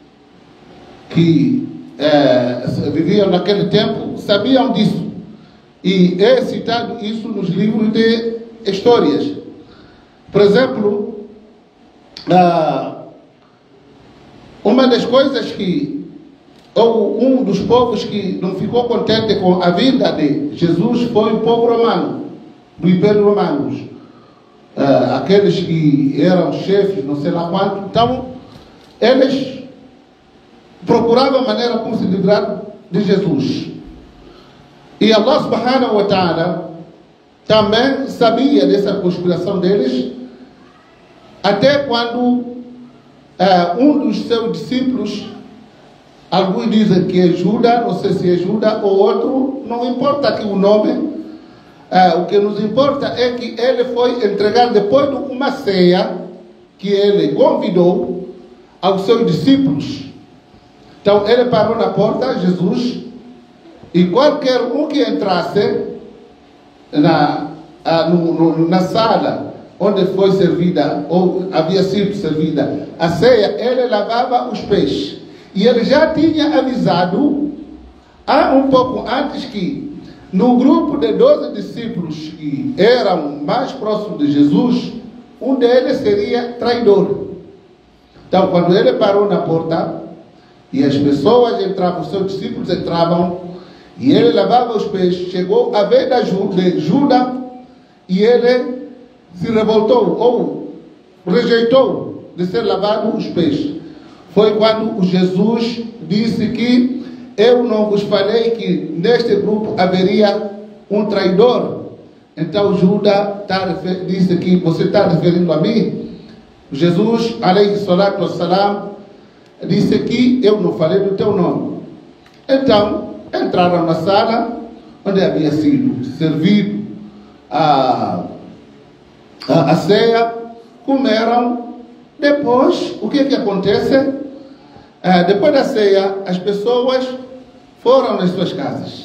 que uh, viviam naquele tempo sabiam disso, e é citado isso nos livros de histórias. Por exemplo, uh, uma das coisas que, ou um dos povos que não ficou contente com a vinda de Jesus foi o povo romano, do Império Romano. Uh, aqueles que eram chefes, não sei lá quanto. Então, eles procuravam maneira como se livrar de Jesus. E Allah subhanahu wa ta'ala também sabia dessa conspiração deles, até quando uh, um dos seus discípulos Alguns dizem que é Judas, não sei se é Judas ou outro, não importa aqui o nome. É, o que nos importa é que ele foi entregar depois de uma ceia que ele convidou aos seus discípulos. Então ele parou na porta, Jesus, e qualquer um que entrasse na, no, no, na sala onde foi servida, ou havia sido servida a ceia, ele lavava os pés. E ele já tinha avisado, há um pouco antes, que no grupo de doze discípulos que eram mais próximos de Jesus, um deles seria traidor. Então, quando ele parou na porta, e as pessoas entravam, os seus discípulos entravam, e ele lavava os pés, chegou a vez de Judas, e ele se revoltou, ou rejeitou de ser lavado os pés. Foi quando Jesus disse que eu não vos falei que neste grupo haveria um traidor. Então Judas tá, disse que você está referindo a mim. Jesus, alayhi salatu wassalam, disse que eu não falei do teu nome. Então entraram na sala onde havia sido servido a, a, a ceia, comeram. Depois, o que que acontece? É, depois da ceia, as pessoas foram nas suas casas.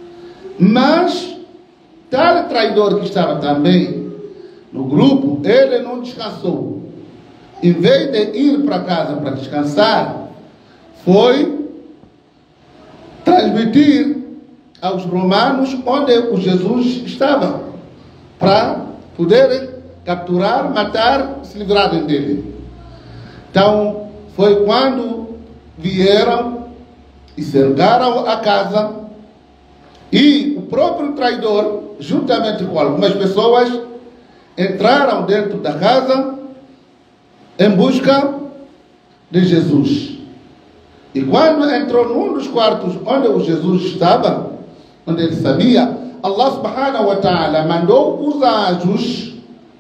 Mas, tal traidor que estava também no grupo, ele não descansou. Em vez de ir para casa para descansar, foi transmitir aos romanos onde o Jesus estava, para poderem capturar, matar, se livrarem dele. Então, foi quando vieram e cercaram a casa, e o próprio traidor, juntamente com algumas pessoas, entraram dentro da casa em busca de Jesus. E quando entrou num dos quartos onde o Jesus estava, onde ele sabia, Allah subhanahu wa ta'ala mandou os anjos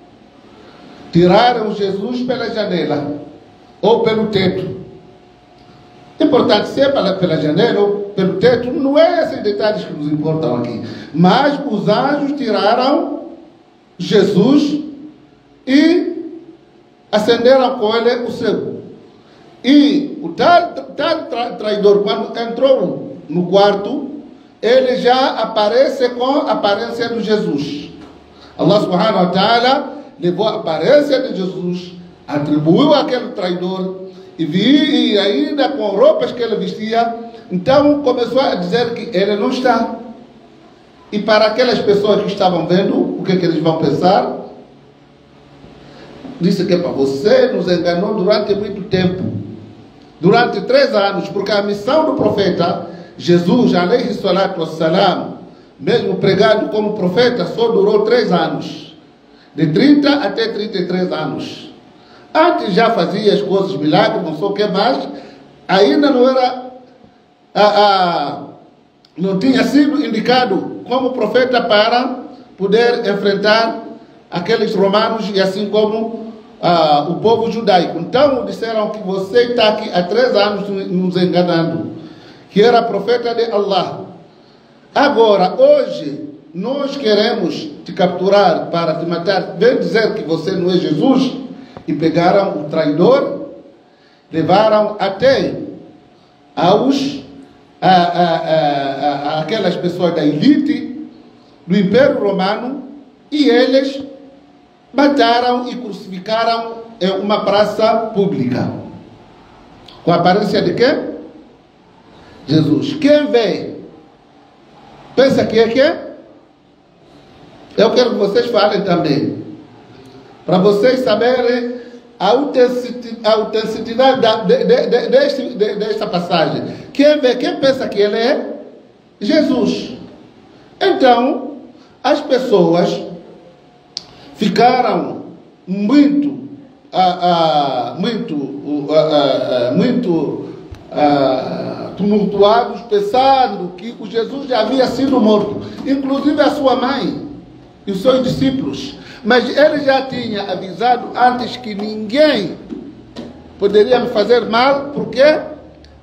tiraram Jesus pela janela ou pelo teto. Importante ser pela, pela janela ou pelo teto, não é esses detalhes que nos importam aqui. Mas os anjos tiraram Jesus e acenderam com ele o céu. E o tal, tal tra, traidor, quando entrou no quarto, ele já aparece com a aparência de Jesus. Allah subhanahu wa ta'ala levou a aparência de Jesus, atribuiu àquele traidor, e vi e ainda com roupas que ele vestia. Então começou a dizer que ele não está. E para aquelas pessoas que estavam vendo, o que, é que eles vão pensar? Disse que para você nos enganou durante muito tempo, durante três anos, porque a missão do profeta Jesus, alayhi salatu wassalam, mesmo pregado como profeta, só durou três anos, de trinta até trinta e três anos. Antes já fazia as coisas, milagres, não sei o que mais, ainda não era, a, a, não tinha sido indicado como profeta para poder enfrentar aqueles romanos e assim como a, o povo judaico. Então disseram que você está aqui há três anos nos enganando, que era profeta de Allah. Agora, hoje, nós queremos te capturar para te matar, vem dizer que você não é Jesus. E pegaram o traidor, levaram até aos, a, a, a, a, aquelas pessoas da elite do Império Romano, e eles mataram e crucificaram em uma praça pública. Com a aparência de quê? Jesus. Quem vê, pensa que é quê? Eu quero que vocês falem também, para vocês saberem a autenticidade da, de, de, de, deste, de, desta passagem. Quem vê, quem pensa que ele é? Jesus. Então, as pessoas ficaram muito, ah, ah, muito, ah, ah, muito ah, tumultuados, pensando que o Jesus já havia sido morto, inclusive a sua mãe e os seus discípulos. Mas ele já tinha avisado antes que ninguém poderia me fazer mal, porque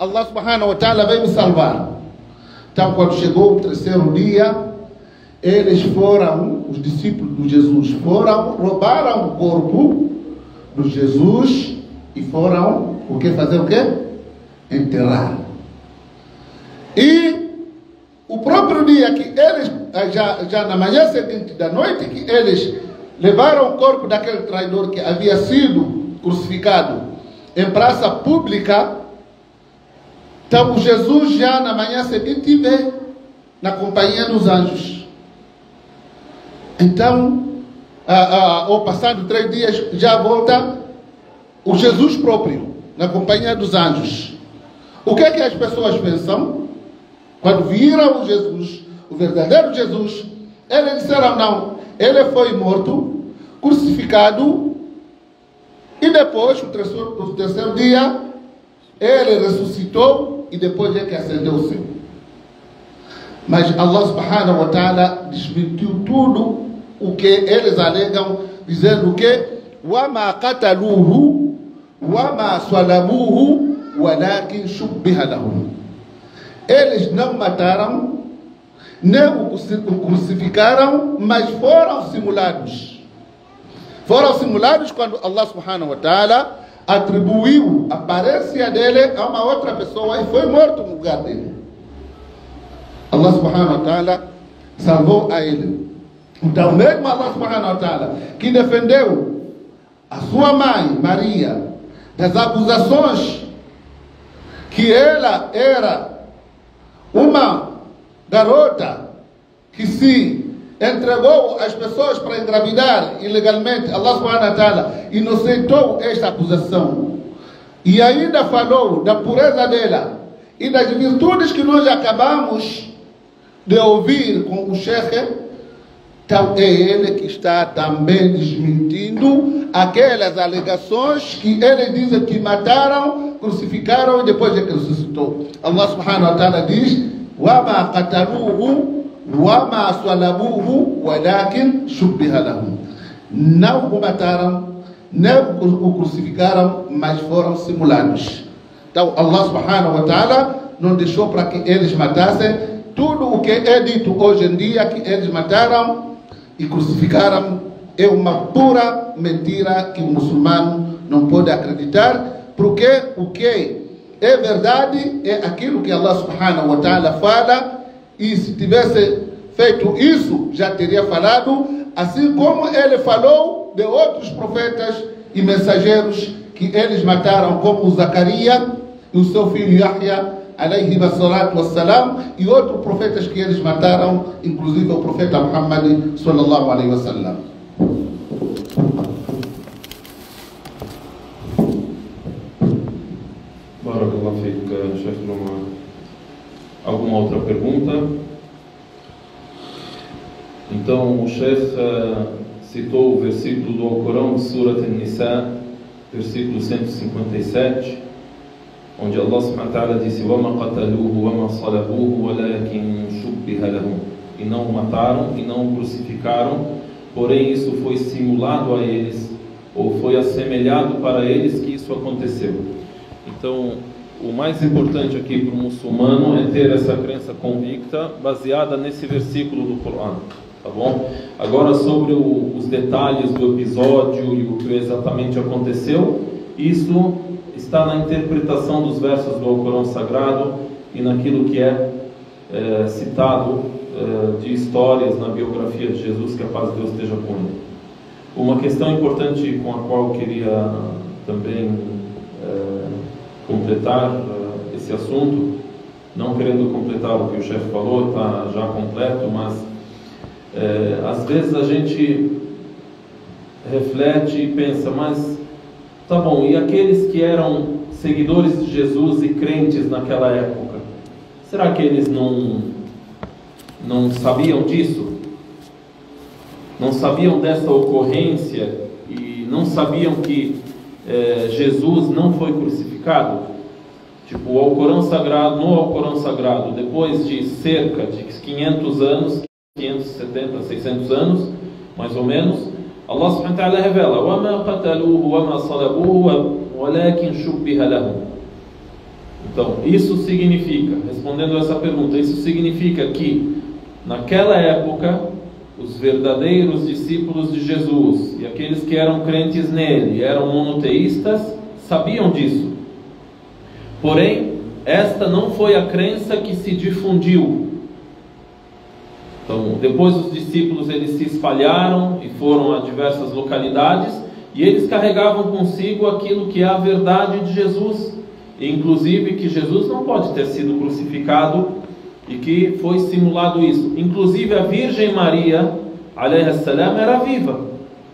Allah subhanahu wa ta'ala veio me salvar. Então, quando chegou o terceiro dia, eles foram, os discípulos de Jesus, foram, roubaram o corpo de Jesus e foram, o que fazer o quê? Enterrar. E o próprio dia que eles, já, já na manhã seguinte da noite, que eles levaram o corpo daquele traidor que havia sido crucificado em praça pública, então Jesus já na manhã seguinte vê na companhia dos anjos. Então, ah, ah, ou passando três dias, já volta o Jesus próprio na companhia dos anjos. O que é que as pessoas pensam? Quando viram o Jesus, o verdadeiro Jesus, eles disseram não, ele foi morto, crucificado, e depois, no terceiro, no terceiro dia, ele ressuscitou e depois é que ascendeu o céu. Mas Allah subhanahu wa ta'ala desmentiu tudo o que eles alegam, dizendo que وَمَا قَتَلُوهُ وَمَا صَلَبُوهُ وَلَكِنْ شُبِّهَ لَهُمْ. Eles não mataram, nem o crucificaram, mas foram simulados. Foram simulados quando Allah subhanahu wa ta'ala atribuiu a aparência dele a uma outra pessoa e foi morto no lugar dele. Allah subhanahu wa ta'ala salvou a ele. Então mesmo Allah subhanahu wa ta'ala, que defendeu a sua mãe, Maria, das acusações que ela era uma garota que se entregou às pessoas para engravidar ilegalmente, Allah subhanahu wa ta'ala inocentou esta acusação e ainda falou da pureza dela e das virtudes que nós acabamos de ouvir com o Sheikh. Então é ele que está também desmentindo aquelas alegações que ele diz que mataram, crucificaram e depois é que ressuscitou. Allah subhanahu wa ta'ala diz وَمَا قَتَلُوهُ وَمَا صَلَبُوهُ وَلَكِنْ شُبِّهَ لَهُمْ. Não o mataram, não o crucificaram, mas foram simulados. Então Allah subhanahu wa ta'ala não deixou para que eles matassem. Tudo o que é dito hoje em dia que eles mataram e crucificaram é uma pura mentira que o muçulmano não pode acreditar, porque o que é verdade é aquilo que Allah subhanahu wa ta'ala fala, e se tivesse feito isso já teria falado, assim como ele falou de outros profetas e mensageiros que eles mataram, como Zacarias e o seu filho Yahya alayhi wassalatu wassalam, e outros profetas que eles mataram, inclusive o profeta Muhammad sallallahu alayhi wa sallam. Barakallahu fiik, Sheikh Juma. Alguma outra pergunta? Então o Sheikh uh, citou o versículo do Alcorão de Surat An-Nisa, versículo cento e cinquenta e sete, onde Allah subhanahu wa ta'ala disse وَمَا قَتَلُوهُ وَمَا صَلَبُوهُ وَلَكِنْ شُبِّهَ لَهُمْ. E não o mataram e não o crucificaram, porém isso foi simulado a eles, ou foi assemelhado para eles que isso aconteceu. Então o mais importante aqui para o muçulmano é ter essa crença convicta baseada nesse versículo do Corão, tá bom? Agora sobre o, os detalhes do episódio e o que exatamente aconteceu, isso está na interpretação dos versos do Alcorão Sagrado e naquilo que é, é citado é, de histórias na biografia de Jesus, que a paz de Deus esteja com ele. Uma questão importante com a qual eu queria também é, completar uh, esse assunto, não querendo completar o que o chefe falou, está já completo, mas é, às vezes a gente reflete e pensa, mas tá bom, e aqueles que eram seguidores de Jesus e crentes naquela época, será que eles não, não sabiam disso? Não sabiam dessa ocorrência e não sabiam que É, Jesus não foi crucificado? Tipo, o Alcorão Sagrado, no Alcorão Sagrado, depois de cerca de quinhentos anos, quinhentos e setenta, seiscentos anos, mais ou menos, Allah subhanahu wa ta'ala revela وَمَا قَتَلُوهُ وَمَا صَلَبُوهُ وَلَكِنْ شُبِّهَ لَهُمْ. Então, isso significa, respondendo essa pergunta, isso significa que naquela época os verdadeiros discípulos de Jesus e aqueles que eram crentes nele, eram monoteístas, sabiam disso. Porém, esta não foi a crença que se difundiu. Então, depois os discípulos eles se espalharam e foram a diversas localidades, e eles carregavam consigo aquilo que é a verdade de Jesus, inclusive que Jesus não pode ter sido crucificado e que foi simulado isso. Inclusive a Virgem Maria, alaihi salam, era viva,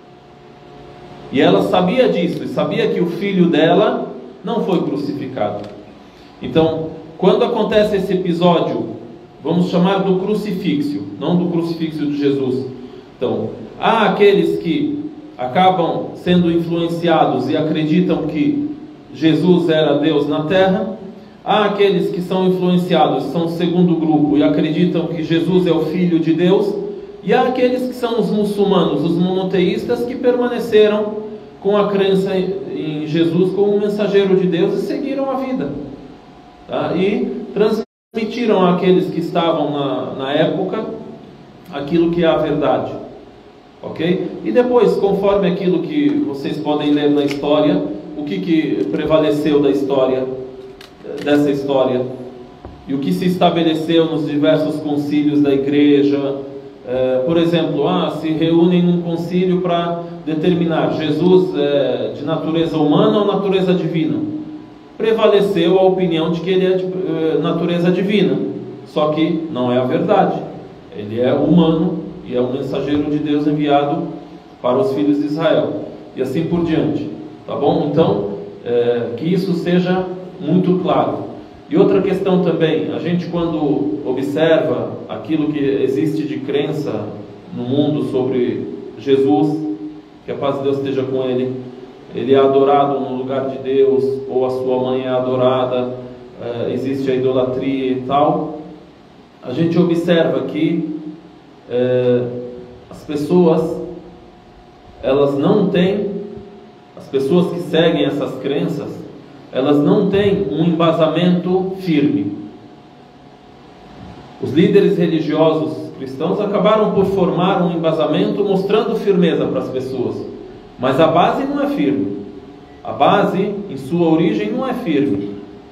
e ela sabia disso, e sabia que o filho dela não foi crucificado. Então, quando acontece esse episódio, vamos chamar do crucifixo, não do crucifixo de Jesus. Então, há aqueles que acabam sendo influenciados e acreditam que Jesus era Deus na terra. Há aqueles que são influenciados, são o segundo grupo, e acreditam que Jesus é o Filho de Deus. E há aqueles que são os muçulmanos, os monoteístas, que permaneceram com a crença em Jesus como um mensageiro de Deus e seguiram a vida, tá? E transmitiram àqueles que estavam na, na época aquilo que é a verdade, ok? E depois, conforme aquilo que vocês podem ler na história, o que, que prevaleceu da história, dessa história, e o que se estabeleceu nos diversos concílios da igreja. É, por exemplo, ah, se reúnem num concílio para determinar Jesus é de natureza humana ou natureza divina. Prevaleceu a opinião de que ele é de é, natureza divina, só que não é a verdade. Ele é humano e é um mensageiro de Deus enviado para os filhos de Israel, e assim por diante, tá bom? Então, é, que isso seja muito claro. E outra questão também, a gente quando observa aquilo que existe de crença no mundo sobre Jesus, que a paz de Deus esteja com ele, ele é adorado no lugar de Deus, ou a sua mãe é adorada, é, existe a idolatria e tal, a gente observa que é, as pessoas, elas não têm, as pessoas que seguem essas crenças, elas não têm um embasamento firme. Os líderes religiosos cristãos acabaram por formar um embasamento mostrando firmeza para as pessoas, mas a base não é firme. A base, em sua origem, não é firme.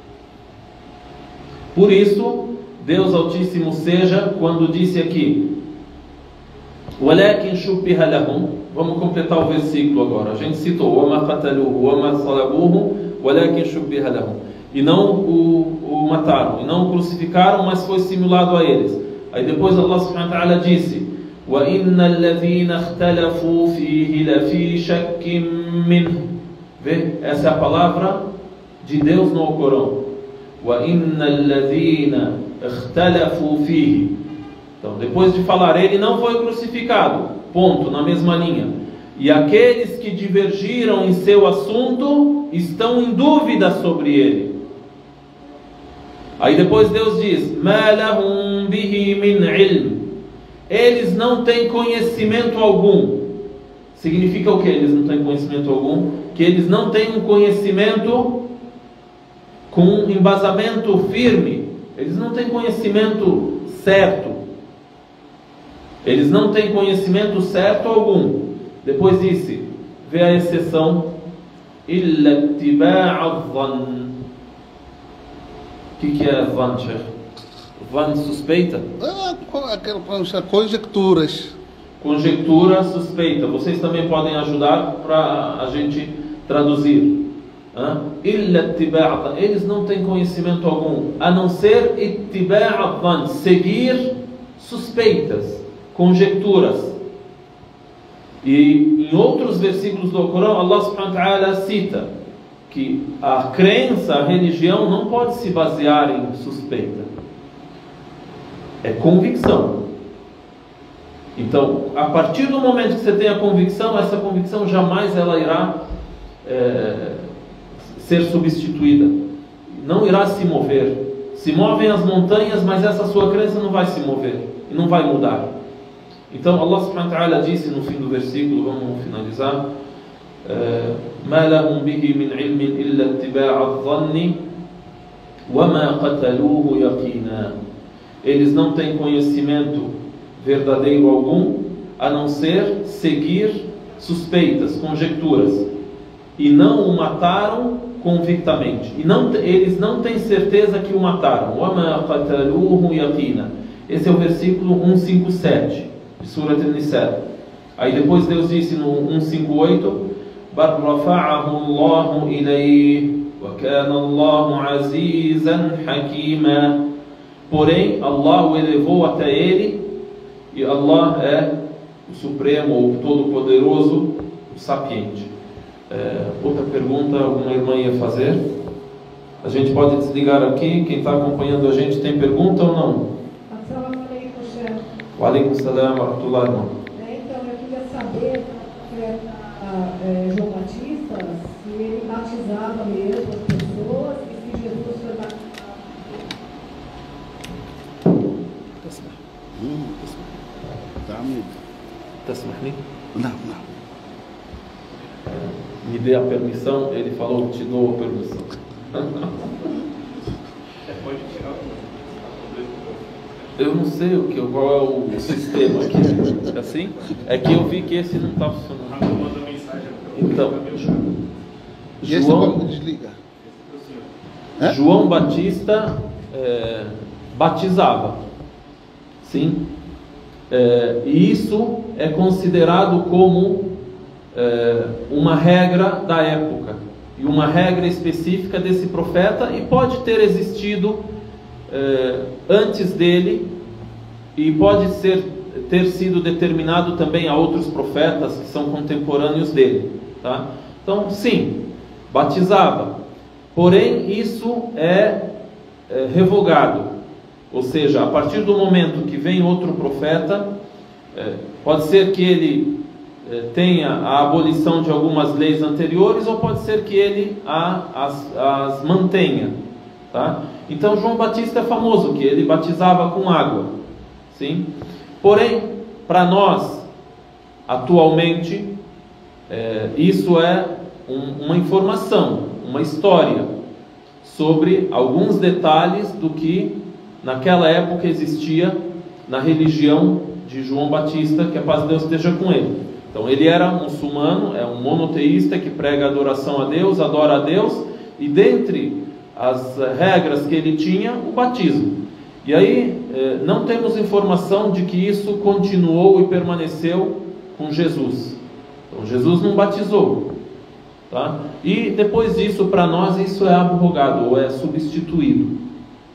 Por isso, Deus Altíssimo seja, quando disse aqui, وَلَكِنْ شُبِّهَ لَهُمْ, vamos completar o versículo agora. A gente citou وَمَا قَتَلُوهُ وَمَا صَلَبُوهُ وَلَكِنْ شُبِّهَ لَهُمْ, e não o, o mataram, e não o crucificaram, mas foi simulado a eles. Aí depois Allah subhanahu wa ta'ala disse وَإِنَّ الَّذِينَ اخْتَلَفُوا فِيهِ لَفِي شَكٍّ مِّنْهُ. Vê? Essa é a palavra de Deus no Corão. وَإِنَّ الَّذِينَ اخْتَلَفُوا فِيهِ. Então, depois de falar, ele não foi crucificado, ponto, na mesma linha. E aqueles que divergiram em seu assunto estão em dúvida sobre ele. Aí depois Deus diz: مَا لَهُمْ بِهِ مِنْ عِلْمٍ. Eles não têm conhecimento algum. Significa o que? Eles não têm conhecimento algum? Que eles não têm um conhecimento com um embasamento firme. Eles não têm conhecimento certo. Eles não têm conhecimento certo algum. Depois disse, vê a exceção, إِلَّا اتِّبَاعَ الظَّنِّ. O que, que é Van, Sheikh? Van, suspeita? É aquela conjecturas. Conjectura, suspeita. Vocês também podem ajudar para a gente traduzir. إِلَّا اتِّبَاعَ. Eles não têm conhecimento algum, a não ser اتِّبَاعَ الظَّنِّ, seguir suspeitas, conjecturas. E em outros versículos do Corão, Allah subhanahu wa ta'ala cita que a crença, a religião não pode se basear em suspeita. É convicção. Então, a partir do momento que você tem a convicção, essa convicção jamais ela irá é, ser substituída. Não irá se mover. Se movem as montanhas, mas essa sua crença não vai se mover e não vai mudar. Então Allah subhanahu wa ta'ala disse no fim do versículo, vamos finalizar, مَا لَهُمْ بِهِ مِنْ عِلْمٍ إِلَّا اتِّبَاعَ الظَّنِّ وَمَا قَتَلُوهُ يَقِينًا. Eles não têm conhecimento verdadeiro algum, a não ser seguir suspeitas, conjecturas, e não o mataram convictamente. E não, eles não têm certeza que o mataram. وَمَا قَتَلُوهُ يَقِينًا. Esse é o versículo cento e cinquenta e sete de Surat An-Nisa. Aí depois Deus disse no cento e cinquenta e oito: بَلْ رَفَعَهُ اللَّهُ إِلَيْهِ وَكَانَ اللَّهُ عَزِيزًا حَكِيمًا. Porém, Allah o elevou até ele, e Allah é o Supremo, o Todo-Poderoso, o Sapiente. É, outra pergunta, alguma irmã ia fazer? A gente pode desligar aqui. Quem está acompanhando a gente tem pergunta ou não? Assalamu alaikum, Sheikh. Wa alaikum salam wa rahmatullahi wa barakatuh. É, então, eu queria saber é, a, é, João Batista, se ele batizava mesmo as pessoas e se Jesus foi batizado. Tasmahni? Não, não. Me dê a permissão. Ele falou: te dou a permissão. Eu não sei o que, qual é o sistema aqui. É assim? É que eu vi que esse não está funcionando. Então, E esse João, como desliga? João Batista é, batizava. Sim. É, e isso é considerado como é, uma regra da época e uma regra específica desse profeta, e pode ter existido é, antes dele, e pode ser, ter sido determinado também a outros profetas que são contemporâneos dele, tá? Então, sim, batizava, porém isso é, é revogado. Ou seja, a partir do momento que vem outro profeta, é, pode ser que ele é, tenha a abolição de algumas leis anteriores, ou pode ser que ele a, as, as mantenha, tá? Então João Batista é famoso, que ele batizava com água, sim? Porém, para nós, atualmente, é, isso é um, uma informação, uma história sobre alguns detalhes do que naquela época existia na religião de João Batista, que a paz de Deus esteja com ele. Então ele era muçulmano, é um monoteísta que prega adoração a Deus, adora a Deus, e dentre as regras que ele tinha, o batismo. E aí eh, não temos informação de que isso continuou e permaneceu com Jesus. Então Jesus não batizou, tá? E depois disso, para nós, isso é abrogado ou é substituído.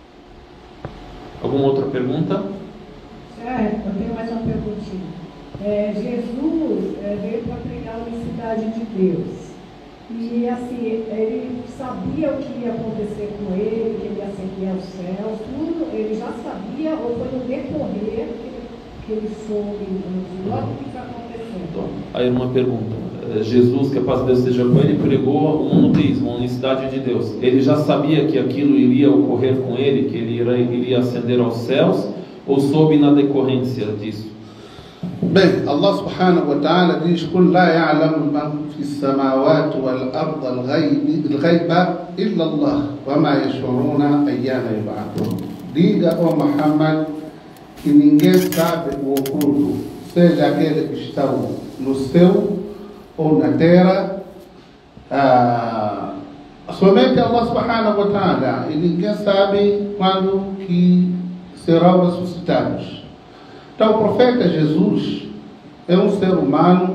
Alguma outra pergunta? Certo, eu tenho mais uma perguntinha. É, Jesus é, veio para pregar a unicidade de Deus. E assim, ele sabia o que ia acontecer com ele, que ele ia ascender aos céus, tudo, ele já sabia, ou foi no decorrer que, que ele soube logo o que está acontecendo? Então, aí uma pergunta. Jesus, que a paz de Deus esteja com ele, pregou o monoteísmo, a unicidade de Deus. Ele já sabia que aquilo iria ocorrer com ele, que ele iria, iria ascender aos céus, ou soube na decorrência disso? Bem, Allah subhanahu wa ta'ala diz: قُلْ لَا يَعْلَمُ مَنْ فِي السَّمَاوَاتِ وَالْأَرْضِ الْغَيْبَ إِلَّا اللَّهُ وَمَا يَشْعُرُونَ أَيَّانَ يُبْعَثُونَ. Diga, ó Muhammad, que ninguém sabe o oculto, seja aquele que está no céu ou na terra, ah, somente Allah subhanahu wa ta'ala, e ninguém sabe quando que serão ressuscitados. Então o profeta Jesus é um ser humano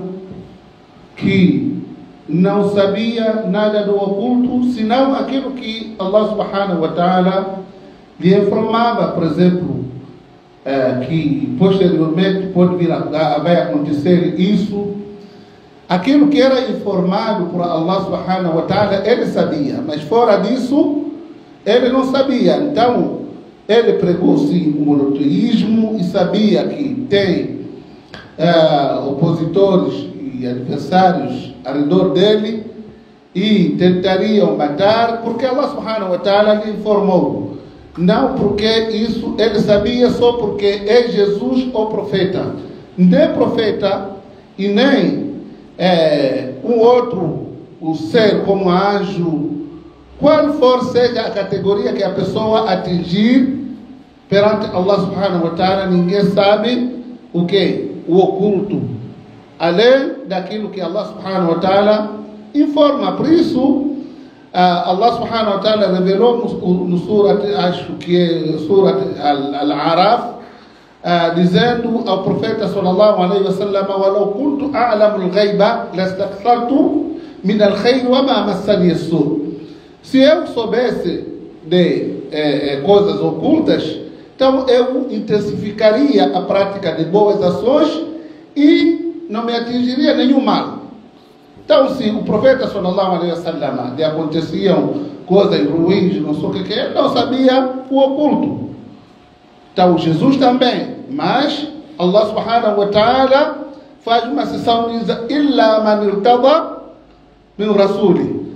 que não sabia nada do oculto, senão aquilo que Allah subhanahu wa ta'ala lhe informava. Por exemplo, é, que posteriormente pode vir a, a, vai acontecer isso. Aquilo que era informado por Allah subhanahu wa ta'ala, ele sabia, mas fora disso, ele não sabia. Então, ele pregou sim o monoteísmo e sabia que tem uh, opositores e adversários ao redor dele e tentariam matar, porque Allah subhanahu wa ta'ala lhe informou. Não porque isso ele sabia só porque é Jesus o profeta. Nem profeta e nem é, um outro, o ser como anjo qual for seja a categoria que a pessoa atingir perante Allah subhanahu wa ta'ala, ninguém sabe o que? O oculto, além daquilo que Allah subhanahu wa ta'ala informa. Por isso, Allah subhanahu wa ta'ala revelou no, no surat, acho que é surat Al-Araf, dizendo ao profeta sallallahu alaihi wasallam: "Walau kuntu a'lamu al-ghaiba lastakthartu min al-khayr wa ma massani as-su." Se eu soubesse de eh, coisas ocultas, então eu intensificaria a prática de boas ações e não me atingiria nenhum mal. Então, se o profeta sallallahu alaihi wasallam, de aconteciam coisas ruins, não sei o que, ele não sabia o oculto. Então, Jesus também. Mas Allah subhanahu wa ta'ala faz uma sessão e diz: "Illa man irtada min rasuli."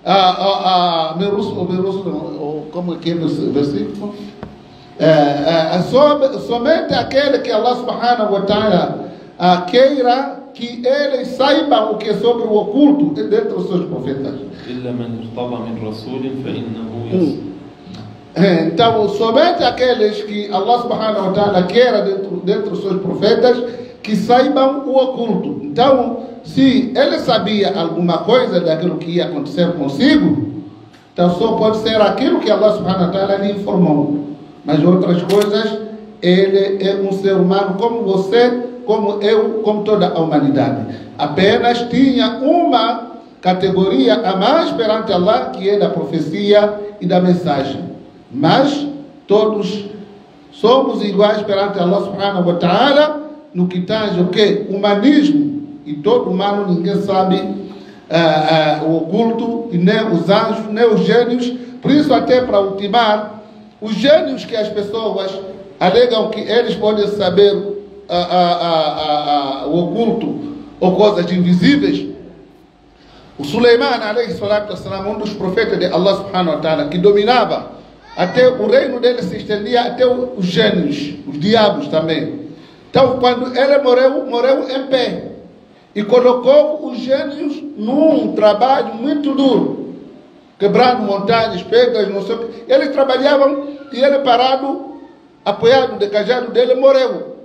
Min rusul, como é que é no versículo? É, é, somente aquele que Allah subhanahu wa ta'ala queira que eles saibam o que é sobre o oculto dentro dos seus profetas. Illa man irtada min rasulin fa innahu yasir. Então, somente aqueles que Allah subhanahu wa ta'ala queira dentro, dentro dos seus profetas que saibam o oculto. Então, se ele sabia alguma coisa daquilo que ia acontecer consigo, então só pode ser aquilo que Allah subhanahu wa ta'ala lhe informou. Mas outras coisas, ele é um ser humano como você, como eu, como toda a humanidade. Apenas tinha uma categoria a mais perante Allah, que é da profecia e da mensagem. Mas todos somos iguais perante Allah subhanahu wa ta'ala no que tange o que? Humanismo. E todo humano, ninguém sabe uh, uh, o oculto, e nem os anjos, nem os gênios. Por isso, até para ultimar, os gênios que as pessoas alegam que eles podem saber uh, uh, uh, uh, uh, o oculto ou coisas invisíveis, o Suleiman, alayhi salatu wassalam, um dos profetas de Allah subhanahu wa ta'ala, que dominava, até o reino dele se estendia até os gênios, os diabos também. Então, quando ele morreu, morreu em pé. E colocou os gênios num trabalho muito duro, quebrando montanhas, pedras, não sei o que. Eles trabalhavam e ele parado, apoiado de cajado dele, morreu.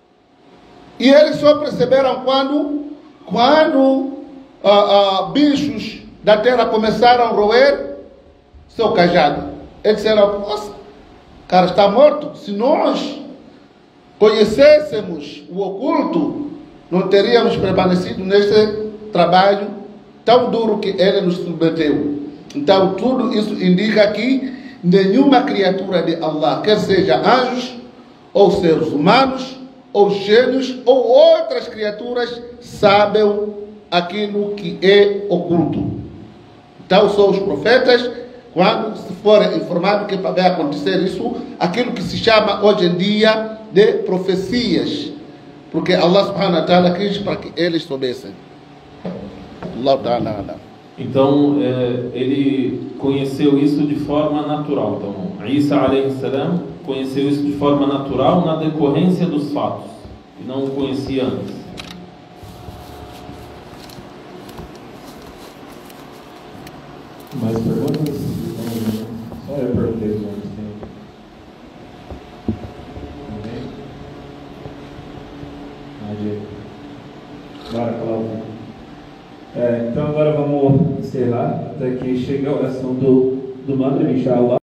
E eles só perceberam quando, quando ah, ah, bichos da terra começaram a roer seu cajado. Eles disseram: "Nossa, o cara está morto. Se nós conhecêssemos o oculto, não teríamos permanecido nesse trabalho tão duro que ele nos submeteu." Então, tudo isso indica que nenhuma criatura de Allah, quer seja anjos, ou seres humanos, ou gênios, ou outras criaturas, sabem aquilo que é oculto. Então, são os profetas, quando se forem informados que vai acontecer isso, aquilo que se chama hoje em dia de profecias. Porque Allah subhanahu wa ta'ala quis para que eles soubessem. Allah ta'ala. Então, é, ele conheceu isso de forma natural. Então, Isa alayhi salam conheceu isso de forma natural na decorrência dos fatos, e não o conhecia antes. Mais perguntas? Só eu perguntei antes. Bora, Cláudio. É, então agora vamos encerrar até que chegue a oração do, do Maghrib, inshallah.